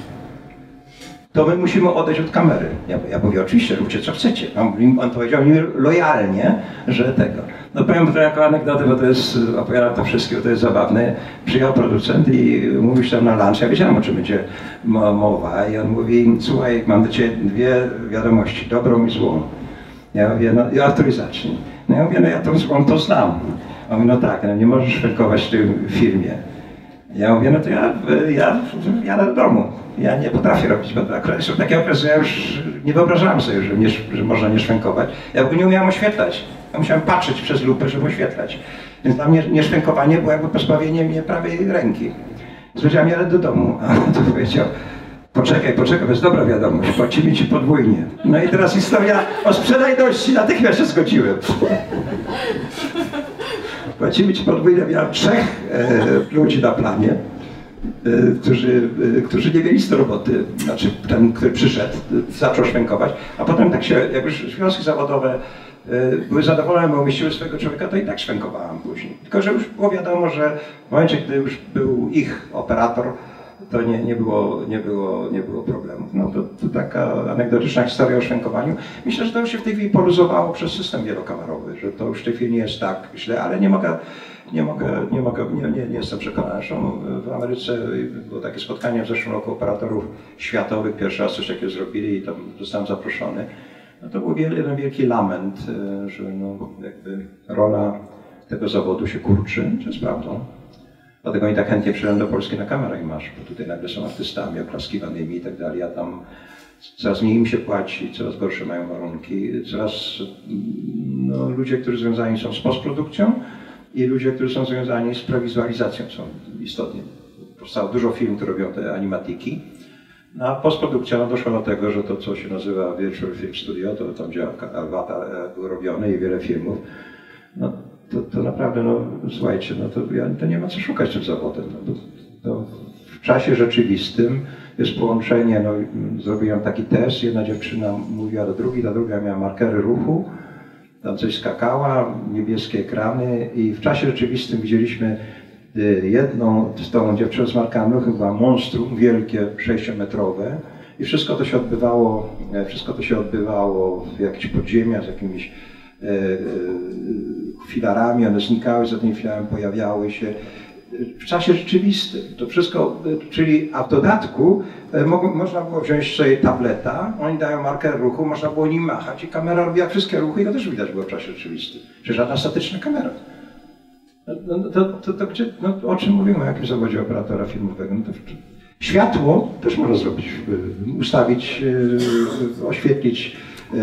To my musimy odejść od kamery. Ja, ja mówię, oczywiście, róbcie co chcecie. On, on powiedział mi lojalnie, że tego. No powiem to jako anegdotę, bo to jest, opowiadam to wszystkiego, to jest zabawne. Przyjechał producent i mówił tam na lunch, ja wiedziałem o czym będzie mowa i on mówi, słuchaj, mam do ciebie dwie wiadomości, dobrą i złą. Ja mówię, no i Artur zacznij. No ja mówię, no ja tą złą to znam. On mówi, no tak, no nie możesz szwenkować w tym filmie. Ja mówię, no to ja, ja jadę do domu. Ja nie potrafię robić, bo akurat są takie okresy, ja już nie wyobrażałem sobie, że, nie, że można nie szwenkować. Ja nie umiałem oświetlać. Ja musiałem patrzeć przez lupę, żeby oświetlać. Więc dla mnie nieszwenkowanie było jakby pozbawienie mnie prawej ręki. Powiedziałem, jadę do domu. A on to powiedział, poczekaj, poczekaj, to jest dobra wiadomość, płacimy ci podwójnie. No i teraz historia o sprzedajności, natychmiast się zgodziłem. Płacimy ci podwójnie, miałem trzech e, ludzi na planie, e, którzy, e, którzy nie mieli z roboty. Znaczy ten, który przyszedł, zaczął szwenkować, a potem tak się, jak już związki zawodowe e, były zadowolone, bo umieściły swojego człowieka, to i tak szwenkowałem później. Tylko że już było wiadomo, że w momencie, gdy już był ich operator, to nie, nie, było, nie, było, nie było problemów. No to, to taka anegdotyczna historia o szwenkowaniu. Myślę, że to już się w tej chwili poluzowało przez system wielokamerowy, że to już w tej chwili nie jest tak źle, ale nie mogę, nie mogę, nie mogę, nie, nie, nie jestem przekonany. Zresztą w Ameryce było takie spotkanie w zeszłym roku operatorów światowych, pierwszy raz coś takiego zrobili i tam zostałem zaproszony. No to był jeden wielki lament, że no jakby rola tego zawodu się kurczy, co jest prawdą. Dlatego oni tak chętnie przyjadą do Polski na kamerę i masz, bo tutaj nagle są artystami oklaskiwanymi i tak dalej, a tam coraz mniej im się płaci, coraz gorsze mają warunki, coraz no, ludzie, którzy związani są z postprodukcją i ludzie, którzy są związani z prewizualizacją są istotnie. Powstało dużo filmów, które robią te animatiki, no, a postprodukcja no, doszła do tego, że to, co się nazywa Virtual Film Studio, to tam gdzie Avatar był robiony i wiele filmów, no, To, to naprawdę, no słuchajcie, no to, ja, to nie ma co szukać tym zawodem. No, to, to w czasie rzeczywistym jest połączenie, no zrobiłem taki test, jedna dziewczyna mówiła do drugiej, ta druga miała markery ruchu, tam coś skakała, niebieskie ekrany i w czasie rzeczywistym widzieliśmy jedną z tą dziewczyną z markerem ruchu, była monstrum, wielkie, sześciometrowe i wszystko to się odbywało, wszystko to się odbywało w jakichś podziemiach, z jakimiś filarami, one znikały, za tymi filarami pojawiały się w czasie rzeczywistym. To wszystko, czyli, a w dodatku mo, można było wziąć sobie tableta, oni dają marker ruchu, można było nim machać i kamera robiła wszystkie ruchy i to też widać było w czasie rzeczywistym. Czyli żadna statyczna kamera. No, no, to, to, to gdzie, no, o czym mówimy, o jakim zawodzie operatora filmowego? No to, światło też można zrobić, ustawić, oświetlić.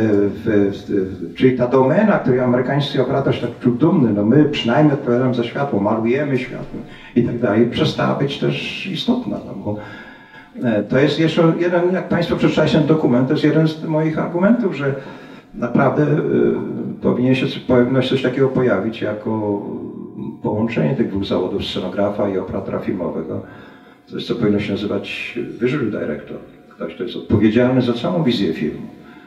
W, w, czyli ta domena, której amerykański operator się tak czuł dumny, no my przynajmniej odpowiadamy za światło, malujemy światło i tak dalej, przestała być też istotna. No bo to jest jeszcze jeden, jak Państwo przeczytali ten dokument, to jest jeden z moich argumentów, że naprawdę y, powinien się, powinno się coś takiego pojawić jako połączenie tych dwóch zawodów, scenografa i operatora filmowego. Coś, co powinno się nazywać visual director, ktoś, kto jest odpowiedzialny za całą wizję filmu.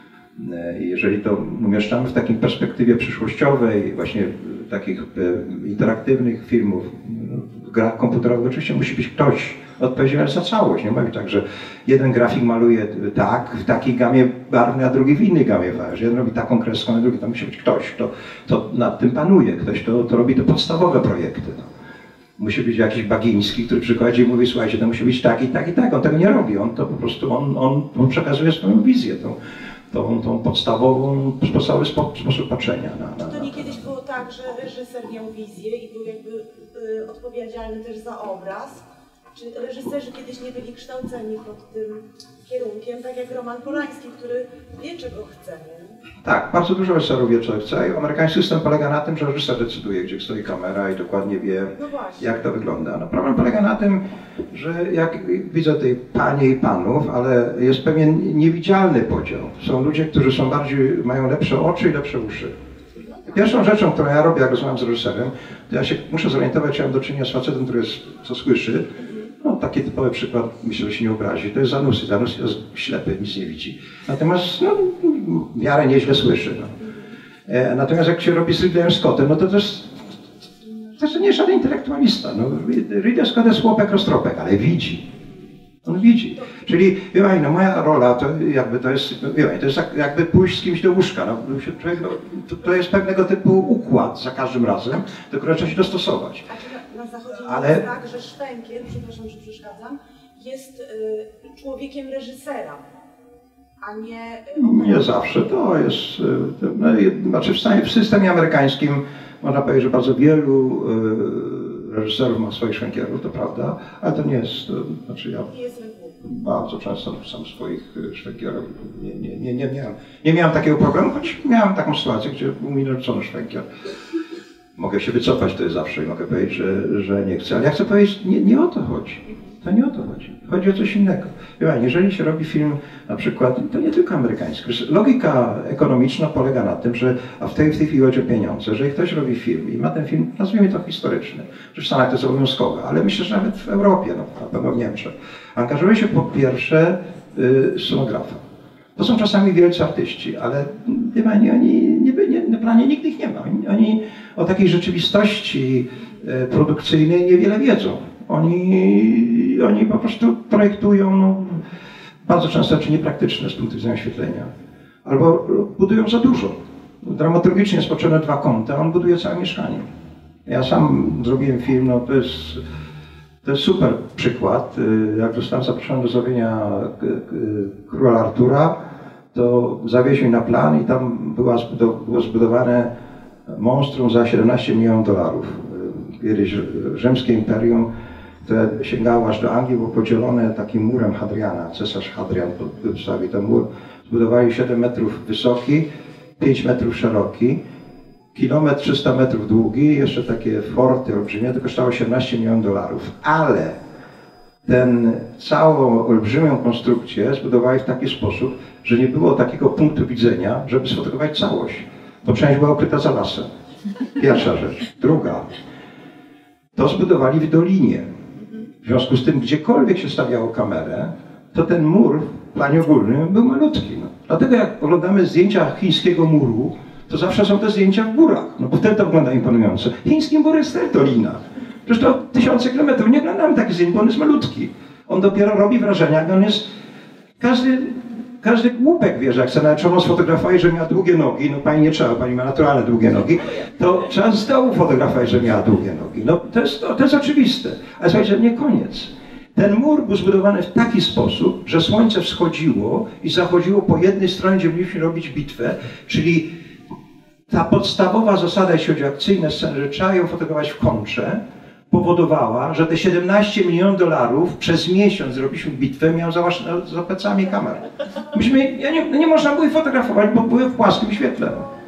Jeżeli to umieszczamy w takiej perspektywie przyszłościowej, właśnie takich interaktywnych filmów, w grach komputerowych oczywiście musi być ktoś odpowiedzialny za całość. Nie ma być tak, że jeden grafik maluje tak, w takiej gamie barwnej, a drugi w innej gamie barwnej. Jeden robi taką kreską, a drugi. To musi być ktoś, kto, kto nad tym panuje, ktoś, kto, kto robi te podstawowe projekty. No. Musi być jakiś Bagiński, który przykładzie i mówi, słuchajcie, to musi być tak i tak i tak. On tego nie robi, on to po prostu, on, on, on przekazuje swoją wizję. Tą, Tą, tą podstawową, podstawowy sposób patrzenia na, na, Czy to nie kiedyś było tak, że reżyser miał wizję i był jakby y, odpowiedzialny też za obraz? Czy reżyserzy kiedyś nie byli kształceni pod tym kierunkiem, tak jak Roman Polański, który wie, czego chce, nie? Tak, bardzo dużo reżyserów wie, czego chce. Amerykański system polega na tym, że reżyser decyduje, gdzie stoi kamera i dokładnie wie, no jak to wygląda. No, problem polega na tym, że jak widzę tej panie i panów, ale jest pewien niewidzialny podział. Są ludzie, którzy są bardziej, mają lepsze oczy i lepsze uszy. Pierwszą rzeczą, którą ja robię, jak rozmawiam z reżyserem, to ja się muszę zorientować, czy mam do czynienia z facetem, który jest, co słyszy. No, taki typowy przykład, myślę, że się nie obrazi. To jest Zanussi. Zanussi jest ślepy, nic nie widzi. Natomiast no, w miarę nieźle słyszy. No. E, natomiast jak się robi z Ridleyem Scottem, no to to jest, to jest nie jest żaden intelektualista. No, Ridley Scott jest chłopek roztropek, ale widzi. On widzi. Czyli, wie pani, no moja rola to jakby to jest, wie pani, to jest jakby pójść z kimś do łóżka. No, człowiek, no, to, to jest pewnego typu układ za każdym razem, do którego trzeba się dostosować. Na zachodzie ale... jest tak, że szwękier, przepraszam, że przeszkadzam, jest y, człowiekiem reżysera, a nie... Y, nie zawsze. To jest... To, no, znaczy w, stanie, w systemie amerykańskim można powiedzieć, że bardzo wielu y, reżyserów ma swoich szwękierów, to prawda, ale to nie jest... To, znaczy ja nie jest bardzo często sam swoich szwękierów nie, nie, nie, nie, miałem, nie miałem takiego problemu, choć miałem taką sytuację, gdzie był mi narzucony szwękier. Mogę się wycofać, to jest zawsze i mogę powiedzieć, że, że nie chcę. Ale ja chcę powiedzieć, nie, nie o to chodzi. To nie o to chodzi. Chodzi o coś innego. Jeżeli się robi film, na przykład, to nie tylko amerykański. Logika ekonomiczna polega na tym, że, a w tej, w tej chwili chodzi o pieniądze, jeżeli ktoś robi film i ma ten film, nazwijmy to historyczny, że w Stanach to jest obowiązkowe, ale myślę, że nawet w Europie, no, na pewno w Niemczech, angażuje się po pierwsze y, sonografa. To są czasami wielcy artyści, ale wie pani, oni nie, nie, na planie nikt ich nie ma. Oni o takiej rzeczywistości produkcyjnej niewiele wiedzą. Oni, oni po prostu projektują no, bardzo często czy niepraktyczne z punktu widzenia oświetlenia. Albo budują za dużo. Dramaturgicznie jest potrzebne dwa kąty, a on buduje całe mieszkanie. Ja sam zrobiłem film, no to jest, to jest super przykład. Jak zostałem zaproszony do zrobienia Króla Artura, to zawiesił na plan i tam była, było zbudowane monstrum za siedemnaście milionów dolarów. Kiedyś rzymskie imperium, które sięgało aż do Anglii, było podzielone takim murem Hadriana. Cesarz Hadrian postawił ten mur. Zbudowali siedem metrów wysoki, pięć metrów szeroki, kilometr trzysta metrów długi, jeszcze takie forty olbrzymie, to kosztowało siedemnaście milionów dolarów. Ale ten całą olbrzymią konstrukcję zbudowali w taki sposób, że nie było takiego punktu widzenia, żeby sfotografować całość. Bo część była ukryta za lasem. Pierwsza rzecz. Druga. To zbudowali w dolinie. W związku z tym, gdziekolwiek się stawiało kamerę, to ten mur w planie ogólnym był malutki. No. Dlatego jak oglądamy zdjęcia chińskiego muru, to zawsze są te zdjęcia w górach, no bo wtedy to wygląda imponująco. Chiński mur jest też dolina. Przecież to tysiące kilometrów. Nie oglądamy takich zdjęć, bo on jest malutki. On dopiero robi wrażenie, jak on jest... Każdy, każdy głupek wie, że jak sobie trzeba sfotografować, że miała długie nogi, no pani nie trzeba, pani ma naturalne długie nogi, to trzeba z dołu fotografować, że miała długie nogi. No to jest, to, to jest oczywiste. Ale słuchajcie, nie koniec. Ten mur był zbudowany w taki sposób, że słońce wschodziło i zachodziło po jednej stronie, gdzie mieliśmy robić bitwę, czyli ta podstawowa zasada, jeśli chodzi o akcyjne sceny, że trzeba ją fotografować w kontrze, powodowała, że te siedemnaście milionów dolarów przez miesiąc zrobiliśmy bitwę, miał za, za plecami kamer. Myśmy, ja nie, nie można było ich fotografować, bo były w płaskim świetle.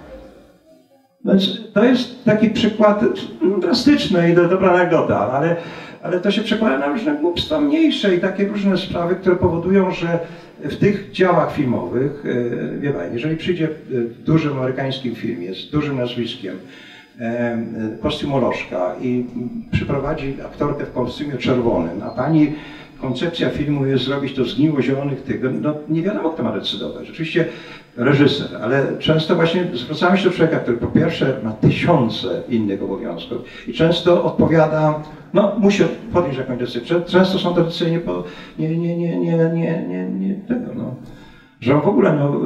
Więc to jest taki przykład no, drastyczny i do, dobra anegdota, ale, ale to się przekłada na różne głupstwa mniejsze i takie różne sprawy, które powodują, że w tych dziełach filmowych, wie pani, jeżeli przyjdzie w dużym amerykańskim filmie z dużym nazwiskiem kostiumolożka i przyprowadzi aktorkę w kostiumie czerwonym, a pani koncepcja filmu jest zrobić to zgniło-zielonych tygrów, no nie wiadomo, kto ma decydować. Oczywiście reżyser, ale często właśnie zwracamy się do człowieka, który po pierwsze ma tysiące innych obowiązków i często odpowiada, no musi podjąć jakąś decyzję. Często są to decyzje nie, po, nie, nie, nie, nie, nie, nie, nie tego, no. Że on w ogóle, no,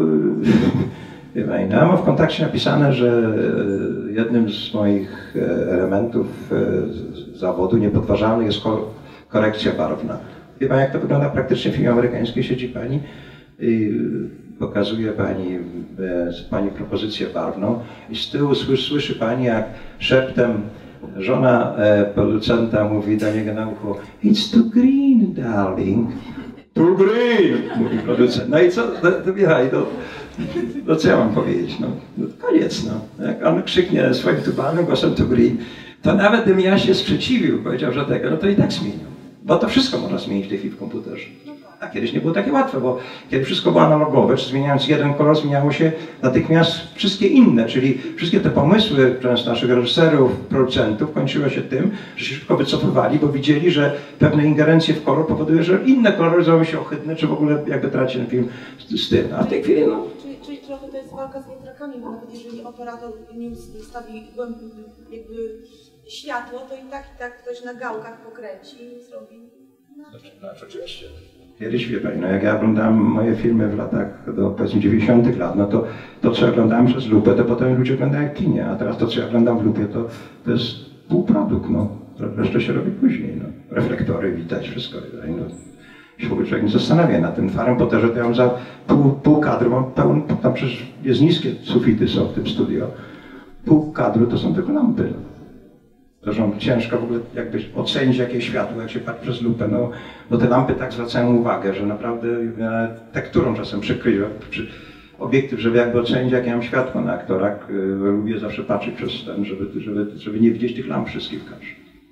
ja mam w kontakcie napisane, że jednym z moich elementów zawodu niepodważalny jest korekcja barwna. Wie pani, jak to wygląda praktycznie w filmie amerykańskim? Siedzi pani i pokazuje pani, pani propozycję barwną i z tyłu słyszy, słyszy pani, jak szeptem żona producenta mówi do niego na ucho: "It's too green, darling." "Too green", mówi producent. No i co? No, to wjechaj, no, no co ja mam powiedzieć? No, no koniec, no. Jak on krzyknie swoim tubalnym głosem "too green", to nawet gdybym ja się sprzeciwił, powiedział, że tego, no to i tak zmienił. Bo to wszystko można zmienić w tej chwili w komputerze. A kiedyś nie było takie łatwe, bo kiedy wszystko było analogowe, czy zmieniając jeden kolor, zmieniało się natychmiast wszystkie inne, czyli wszystkie te pomysły często naszych reżyserów, producentów kończyły się tym, że się szybko wycofywali, bo widzieli, że pewne ingerencje w kolor powoduje, że inne kolory zrobią się ohydne, czy w ogóle jakby traci ten film z, z tym. A w tej chwili, no... Czyli, czyli trochę to jest walka z wiatrakami, bo nawet jeżeli operator nie ustawi jakby światło, to i tak i tak ktoś na gałkach pokręci i zrobi. Znaczy, znaczy, oczywiście. Kiedyś, wie pani, no jak ja oglądałem moje filmy w latach do powiedzmy dziewięćdziesiątych lat, no to to, co ja oglądałem przez lupę, to potem ludzie oglądają w kinie, a teraz to, co ja oglądam w lupie, to, to jest półprodukt, no. Resztę się robi później, no. Reflektory widać, wszystko. No. Się w ogóle człowiek nie zastanawia na tym. W Harrym Potterze to ja mam za pół, pół kadru, mam pełen, tam przecież jest niskie sufity są w tym studio. Pół kadru to są tylko lampy. Zresztą ciężko w ogóle jakby ocenić jakieś światło, jak się patrzy przez lupę, no bo te lampy tak zwracają uwagę, że naprawdę ja tekturą czasem przykryję przy obiektyw, żeby jakby ocenić, jakie mam światło na aktorach. Lubię zawsze patrzeć przez ten, żeby, żeby, żeby nie widzieć tych lamp wszystkich w kadrze.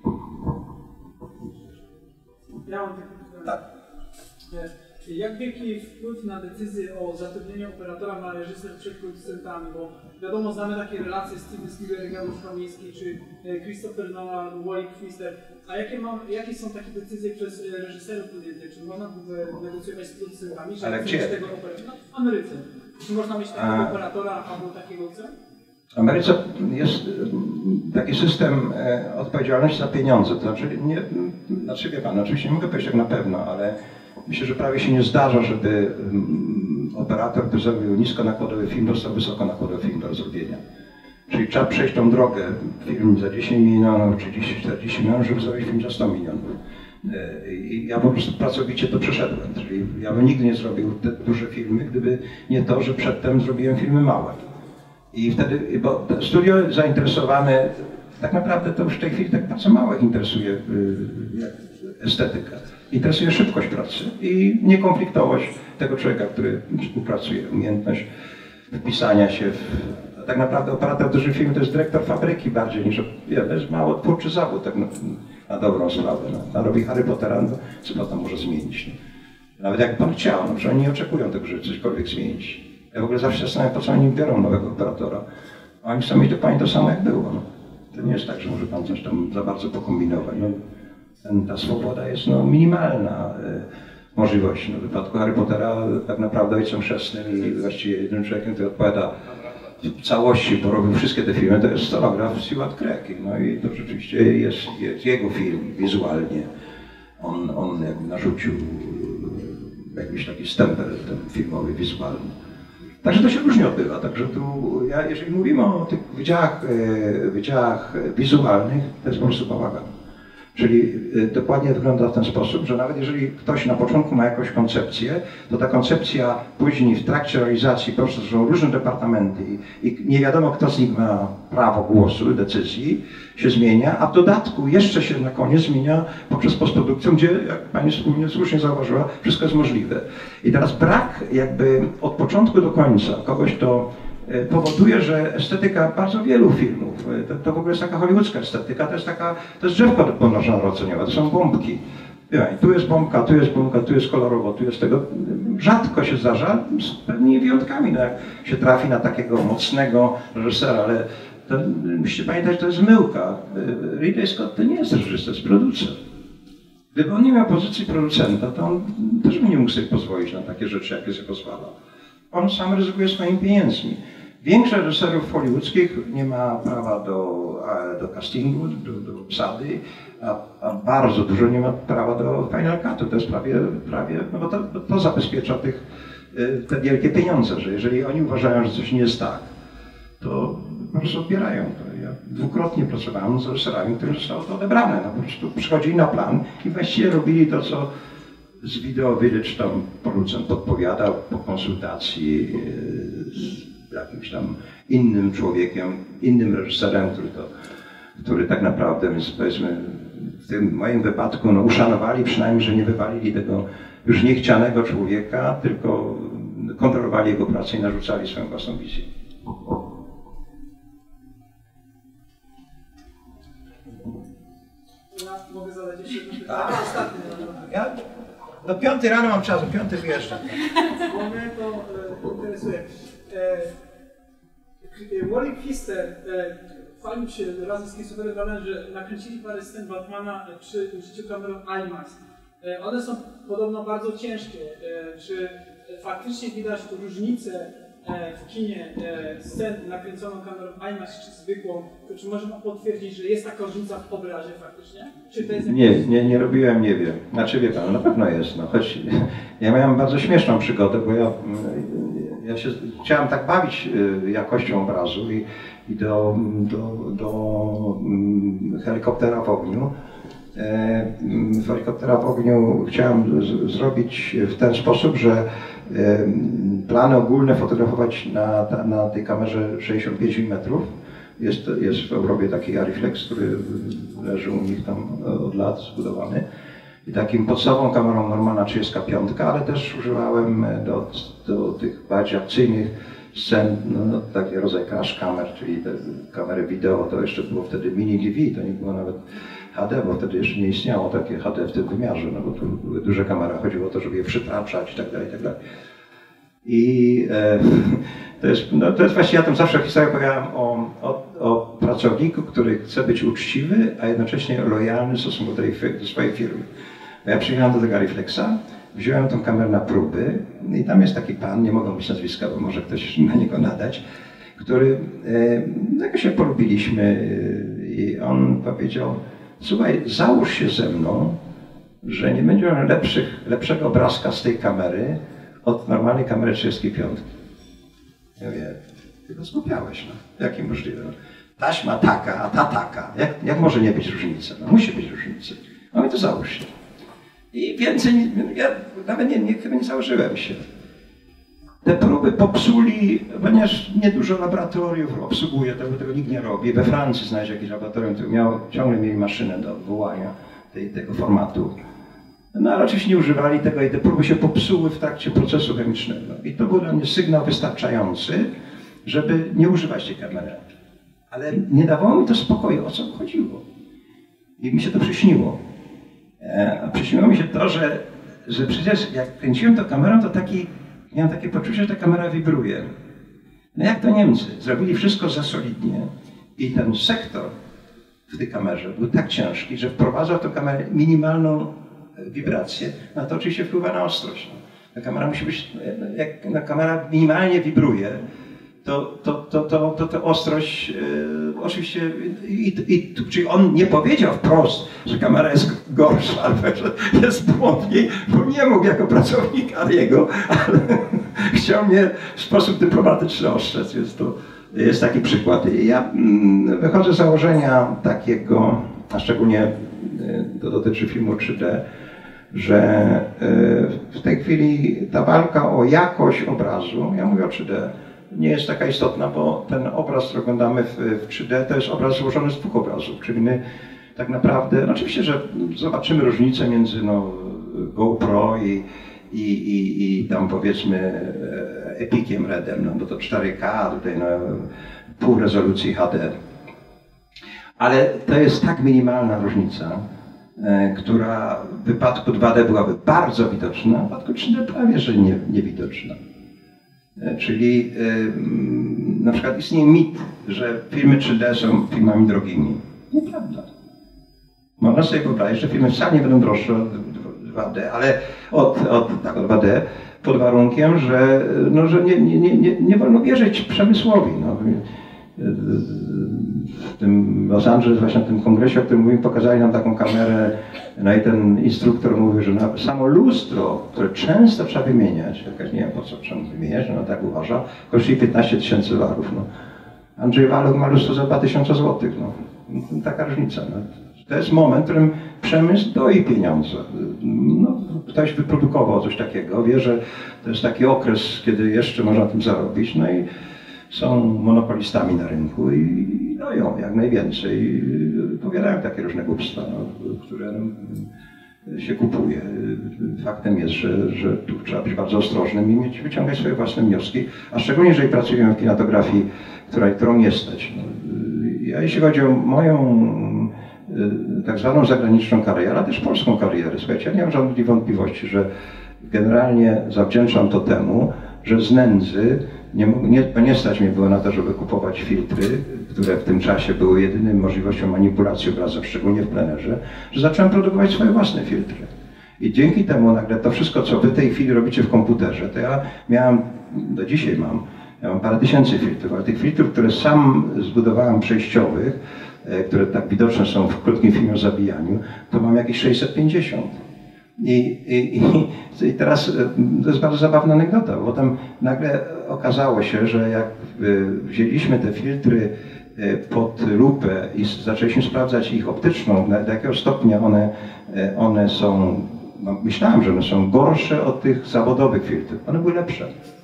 Ja mam takie pytanie. Tak. Jak wielki wpływ na decyzję o zatrudnieniu operatora ma reżyser przed producentami? Bo wiadomo, znamy takie relacje Steven Spielberg, Janusz Kamiński czy Christopher Nolan, Wally Pfister. A jakie, mam, jakie są takie decyzje przez reżyserów podjęte? Czy można negocjować z producentami, że Ale gdzie? tego operatora? No, w Ameryce. Czy można mieć takiego A... operatora albo takiego celu? W Ameryce jest taki system odpowiedzialności za pieniądze. To znaczy, nie, znaczy wie pan, oczywiście nie mogę powiedzieć tak na pewno, ale myślę, że prawie się nie zdarza, żeby operator, który zrobił niskonakładowy film, dostał wysokonakładowy film do zrobienia. Czyli trzeba przejść tą drogę, film za dziesięć milionów, trzydzieści czterdzieści milionów, żeby zrobić film za sto milionów. I ja po prostu pracowicie to przeszedłem, czyli ja bym nigdy nie zrobił te duże filmy, gdyby nie to, że przedtem zrobiłem filmy małe. I wtedy, bo studio zainteresowane, tak naprawdę to już w tej chwili tak bardzo mało interesuje estetyka. Interesuje szybkość pracy i niekonfliktowość tego człowieka, który współpracuje, umiejętność wpisania się w... Tak naprawdę operator dużych filmów to jest dyrektor fabryki bardziej niż... Ja, to jest mało twórczy zawód, tak na, na dobrą sprawę. No. A robi Harry Pottera, no, co pan tam może zmienić? No. Nawet jak pan chciał, no, że oni nie oczekują tego, żeby cośkolwiek zmienić. Ja w ogóle zawsze się zastanawiam, po co oni biorą nowego operatora. A oni chcą mieć dokładnie to samo, jak było. No. To nie jest tak, że może pan coś tam za bardzo pokombinować. No. Ten, ta swoboda jest no, minimalna y, możliwość. No, w wypadku Harry Pottera tak naprawdę ojcem chrzestnym i właściwie jedynym człowiekiem, który odpowiada w całości, bo robił wszystkie te filmy, to jest scenograf Stuart Craig. No i to rzeczywiście jest, jest jego film wizualnie. On, on jakby narzucił jakiś taki stempel ten filmowy, wizualny. Także to się różnie odbywa. Także tu, ja, jeżeli mówimy o tych wydziałach, wydziałach wizualnych, to jest po prostu bałagan. Czyli dokładnie wygląda w ten sposób, że nawet jeżeli ktoś na początku ma jakąś koncepcję, to ta koncepcja później w trakcie realizacji, po prostu są różne departamenty i nie wiadomo, kto z nich ma prawo głosu, decyzji, się zmienia, a w dodatku jeszcze się na koniec zmienia poprzez postprodukcję, gdzie, jak pani wspólnie słusznie zauważyła, wszystko jest możliwe. I teraz brak jakby od początku do końca kogoś, kto powoduje, że estetyka bardzo wielu filmów, to, to w ogóle jest taka hollywoodzka estetyka, to jest taka, to jest drzewko podnożno-rodzeniowe, to są bombki. Tu jest bombka, tu jest bombka, tu jest kolorowo, tu jest tego. Rzadko się zdarza, z pewnymi wyjątkami, no jak się trafi na takiego mocnego reżysera, ale to, musicie pamiętać, że to jest myłka. Ridley Scott to nie jest reżyser, to jest producent. Gdyby on nie miał pozycji producenta, to on też by nie mógł sobie pozwolić na takie rzeczy, jakie sobie pozwala. On sam ryzykuje swoimi pieniędzmi. Większość reżyserów hollywoodzkich nie ma prawa do, do castingu, do, do obsady, a, a bardzo dużo nie ma prawa do final cutu. To jest prawie, prawie no bo to, to zabezpiecza tych, te wielkie pieniądze, że jeżeli oni uważają, że coś nie jest tak, to po prostu odbierają to. Ja dwukrotnie pracowałem z reżyserami, którym zostało to odebrane. No po prostu przychodzili na plan i właściwie robili to, co z Video Village tam producent podpowiadał po konsultacji z jakimś tam innym człowiekiem, innym reżyserem, który to, który tak naprawdę, więc powiedzmy, w tym moim wypadku no, uszanowali przynajmniej, że nie wywalili tego już niechcianego człowieka, tylko kontrolowali jego pracę i narzucali swoją własną wizję. Ja mogę zadać jeszcze jedno pytanie. Ostatnie. Ja do piątej rano mam czas, do piątej wyjeżdżam. Bo mnie to e, interesuje. E, Warwick Pfister e, chwalił się razem z Christopherem Nolan, że nakręcili parę scen Batmana przy użyciu kamery IMAX. E, one są podobno bardzo ciężkie. E, czy faktycznie widać tu różnicę e, w kinie e, scen nakręconą kamerą IMAX czy zwykłą? To czy można potwierdzić, że jest taka różnica w obrazie faktycznie? Czy to jest nie, nie, nie robiłem, nie wiem. Znaczy wie pan, na pewno jest. No, choć ja miałem bardzo śmieszną przygodę, bo ja, ja się chciałem tak bawić jakością obrazu i, i do, do, do helikoptera w ogniu. W helikoptera w ogniu chciałem z, zrobić w ten sposób, że plany ogólne fotografować na, na tej kamerze sześćdziesiąt pięć milimetrów. Jest, jest w Europie taki Arriflex, który leży u nich tam od lat zbudowany. I takim podstawową kamerą normalna trzydzieści pięć, ale też używałem do, do tych bardziej akcyjnych scen, no, no, taki rodzaj crash kamer, czyli te kamery wideo, to jeszcze było wtedy mini D V, to nie było nawet H D, bo wtedy jeszcze nie istniało takie H D w tym wymiarze, no bo tu były duże kamery, chodziło o to, żeby je przytraczać i tak dalej, i tak dalej. I e, to, jest, no, to jest właśnie, ja tam zawsze w historii opowiadałem o, o, o pracowniku, który chce być uczciwy, a jednocześnie lojalny w stosunku do, tej, do swojej firmy. Ja przyjechałem do tego Arriflexa, wziąłem tą kamerę na próby i tam jest taki pan, nie mogę mówić nazwiska, bo może ktoś na niego nadać, który, e, jakoś się polubiliśmy e, i on powiedział, słuchaj, załóż się ze mną, że nie będzie lepszych, lepszego obrazka z tej kamery od normalnej kamery trzydzieści pięć. Ja mówię, ty go skupiałeś, no. Jakie możliwe? Taśma taka, a ta taka. Jak, jak może nie być różnicy? No musi być różnica. No i to załóż się. I więcej, ja nawet nie, nie, chyba nie założyłem się. Te próby popsuli, ponieważ niedużo laboratoriów obsługuje, tego, tego nikt nie robi. We Francji znaleźć jakieś laboratorium, które miało, ciągle mieli maszynę do odwołania tej, tego formatu. No ale oczywiście nie używali tego i te próby się popsuły w trakcie procesu chemicznego. I to był dla mnie sygnał wystarczający, żeby nie używać tej kamery. Ale nie dawało mi to spokoju, o co chodziło. I mi się to przyśniło. A przyśniło mi się to, że, że przecież jak kręciłem tą kamerą, to taki, miałem takie poczucie, że ta kamera wibruje. No jak to Niemcy? Zrobili wszystko za solidnie i ten sektor w tej kamerze był tak ciężki, że wprowadzał tę kamerę minimalną wibrację, no to oczywiście wpływa na ostrość. Ta kamera musi być, jak kamera minimalnie wibruje, to, to, to, to, to, to ostrość e, oczywiście, i, i, czyli on nie powiedział wprost, że kamera jest gorsza, albo że jest błądniej, bo nie mógł jako pracownik Ariego, ale chciał mnie w sposób dyplomatyczny ostrzec, więc to jest taki przykład. Ja mm, wychodzę z założenia takiego, a szczególnie to dotyczy filmu trzy D, że w tej chwili ta walka o jakość obrazu, ja mówię o trzy D, nie jest taka istotna, bo ten obraz, który oglądamy w, w trzy D, to jest obraz złożony z dwóch obrazów, czyli my tak naprawdę, no oczywiście, że zobaczymy różnicę między no, GoPro i, i, i, i tam powiedzmy Epiciem Redem, no bo to cztery K, tutaj no, pół rezolucji H D. Ale to jest tak minimalna różnica, e, która w wypadku dwa D byłaby bardzo widoczna, w wypadku trzy D prawie że nie, niewidoczna. E, czyli e, na przykład istnieje mit, że filmy trzy D są filmami drogimi. Nieprawda. Można sobie wyobrazić, że filmy wcale nie będą droższe od dwa D, ale od, od, tak, od dwa D, pod warunkiem, że, no, że nie, nie, nie, nie wolno wierzyć przemysłowi. No. W tym Los Angeles, właśnie na tym kongresie, o którym mówiłem, pokazali nam taką kamerę, no i ten instruktor mówi, że na samo lustro, które często trzeba wymieniać, jakaś nie wiem po co trzeba wymieniać, no tak uważa, kosztuje piętnaście tysięcy dolarów. No. Andrzej Waluk ma lustro za dwa tysiące złotych. No. Taka różnica. No. To jest moment, w którym przemysł doi pieniądze. No, ktoś wyprodukował coś takiego, wie, że to jest taki okres, kiedy jeszcze można tym zarobić, no i są monopolistami na rynku i dają jak najwięcej. I powiadają takie różne głupstwa, no, które no, się kupuje. Faktem jest, że, że tu trzeba być bardzo ostrożnym i mieć, wyciągać swoje własne wnioski, a szczególnie jeżeli pracujemy w kinetografii, która, którą nie stać. No, ja, jeśli chodzi o moją tak zwaną zagraniczną karierę, ale też polską karierę, słuchajcie, ja nie mam żadnych wątpliwości, że generalnie zawdzięczam to temu, że z nędzy nie, nie, nie stać mnie było na to, żeby kupować filtry, które w tym czasie były jedyną możliwością manipulacji obrazu, szczególnie w plenerze, że zacząłem produkować swoje własne filtry. I dzięki temu nagle to wszystko, co wy w tej chwili robicie w komputerze, to ja miałem, do dzisiaj mam, ja mam parę tysięcy filtrów, ale tych filtrów, które sam zbudowałem przejściowych, które tak widoczne są w krótkim filmie o zabijaniu, to mam jakieś sześćset pięćdziesiąt. I, i, i, I teraz to jest bardzo zabawna anegdota, bo tam nagle okazało się, że jak wzięliśmy te filtry pod lupę i zaczęliśmy sprawdzać ich optyczną, do jakiego stopnia one, one są, no myślałem, że one są gorsze od tych zawodowych filtrów. One były lepsze.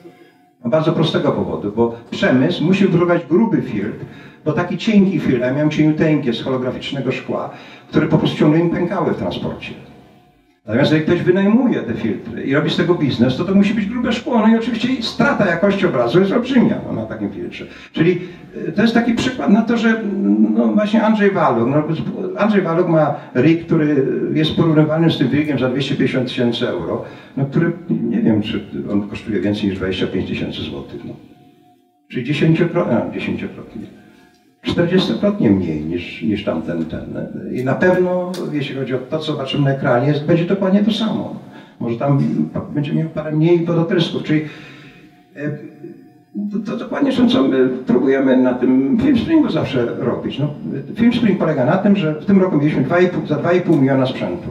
Z bardzo prostego powodu, bo przemysł musi wyprodukować gruby filtr, bo taki cienki filtr, ja miałem cieniuteńkie z holograficznego szkła, które po prostu ciągle im pękały w transporcie. Natomiast jeżeli ktoś wynajmuje te filtry i robi z tego biznes, to to musi być grube szkło. No i oczywiście strata jakości obrazu jest olbrzymia no, na takim filtrze. Czyli to jest taki przykład na to, że no właśnie Andrzej Waluk, no, Andrzej Waluk ma rig, który jest porównywalny z tym rigiem za dwieście pięćdziesiąt tysięcy euro, no, który nie wiem, czy on kosztuje więcej niż dwadzieścia pięć tysięcy złotych. No. Czyli dziesięciokrotnie, no, dziesięciokrotnie. czterdziestokrotnie mniej niż, niż tamten ten. I na pewno, jeśli chodzi o to, co zobaczymy na ekranie, jest, będzie dokładnie to samo. Może tam będzie miał parę mniej wodotrysków, czyli to, to dokładnie to, co my próbujemy na tym Filmspringu zawsze robić. No, Filmspring polega na tym, że w tym roku mieliśmy za dwa i pół miliona sprzętu.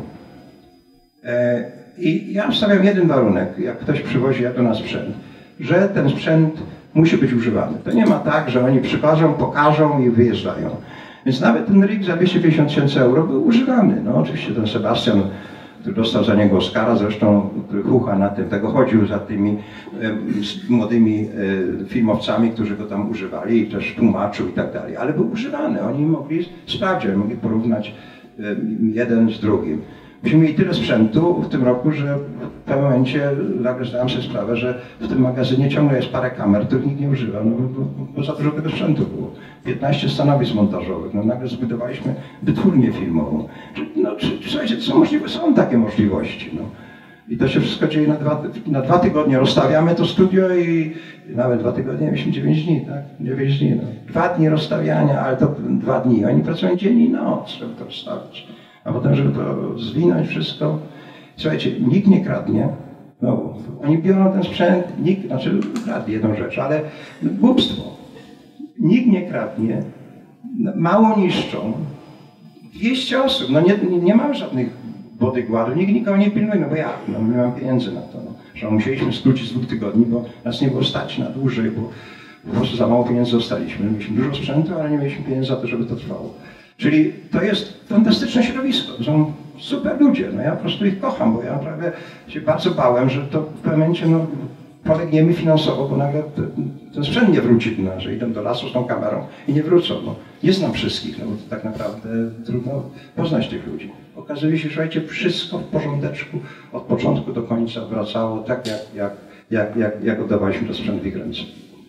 I ja wstawiam jeden warunek, jak ktoś przywozi do nas sprzęt, że ten sprzęt musi być używany. To nie ma tak, że oni przykażą, pokażą i wyjeżdżają. Więc nawet ten rig za dwieście pięćdziesiąt tysięcy euro był używany. No oczywiście ten Sebastian, który dostał za niego Oscara, zresztą który chucha na tym, tego chodził za tymi e, młodymi e, filmowcami, którzy go tam używali i też tłumaczył i tak dalej. Ale był używany, oni mogli sprawdzić, mogli porównać e, jeden z drugim. Myśmy mieli tyle sprzętu w tym roku, że w pewnym momencie nagle zdałem sobie sprawę, że w tym magazynie ciągle jest parę kamer, których nikt nie używa, no bo, bo, bo za dużo tego sprzętu było. piętnaście stanowisk montażowych, no nagle zbudowaliśmy wytwórnię filmową. No, czy, słuchajcie, to są możliwe, są takie możliwości. No. I to się wszystko dzieje na dwa, na dwa tygodnie. Rozstawiamy to studio i nawet dwa tygodnie, mieliśmy dziewięć dni, tak? dziewięć dni, no. Dwa dni rozstawiania, ale to dwa dni. Oni pracują dzień i noc, żeby to rozstawić. A potem, żeby to zwinąć wszystko. Słuchajcie, nikt nie kradnie, No, oni biorą ten sprzęt, nikt, znaczy kradnie jedną rzecz, ale głupstwo. Nikt nie kradnie, mało niszczą. dwieście osób, no nie, nie mamy żadnych bodyguardów, nikt nikogo nie pilnuje, no bo ja, no nie mam pieniędzy na to. No. Że musieliśmy skrócić z dwóch tygodni, bo nas nie było stać na dłużej, bo po prostu za mało pieniędzy dostaliśmy. Mieliśmy dużo sprzętu, ale nie mieliśmy pieniędzy za to, żeby to trwało. Czyli to jest fantastyczne środowisko, to są super ludzie, no ja po prostu ich kocham, bo ja naprawdę się bardzo bałem, że to w pewnym momencie no, polegniemy finansowo, bo nagle ten, ten sprzęt nie wróci do nas, że idą do lasu z tą kamerą i nie wrócą. No, nie znam wszystkich, no bo to tak naprawdę trudno poznać tych ludzi. Okazuje się, że słuchajcie, wszystko w porządeczku, od początku do końca wracało tak, jak, jak, jak, jak, jak oddawaliśmy to sprzęt w ich ręce.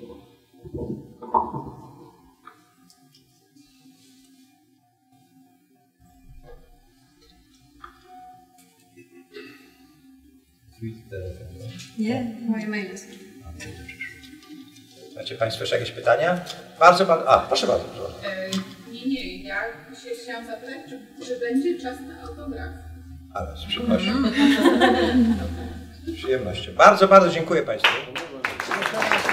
Nie, moje maile. Macie Państwo jeszcze jakieś pytania? Bardzo, bardzo. A, proszę bardzo. Proszę. E, nie, nie, ja się chciałam zapytać, czy, czy będzie czas na autograf? Ale z przyjemnością. Z przyjemnością. Bardzo, bardzo dziękuję Państwu.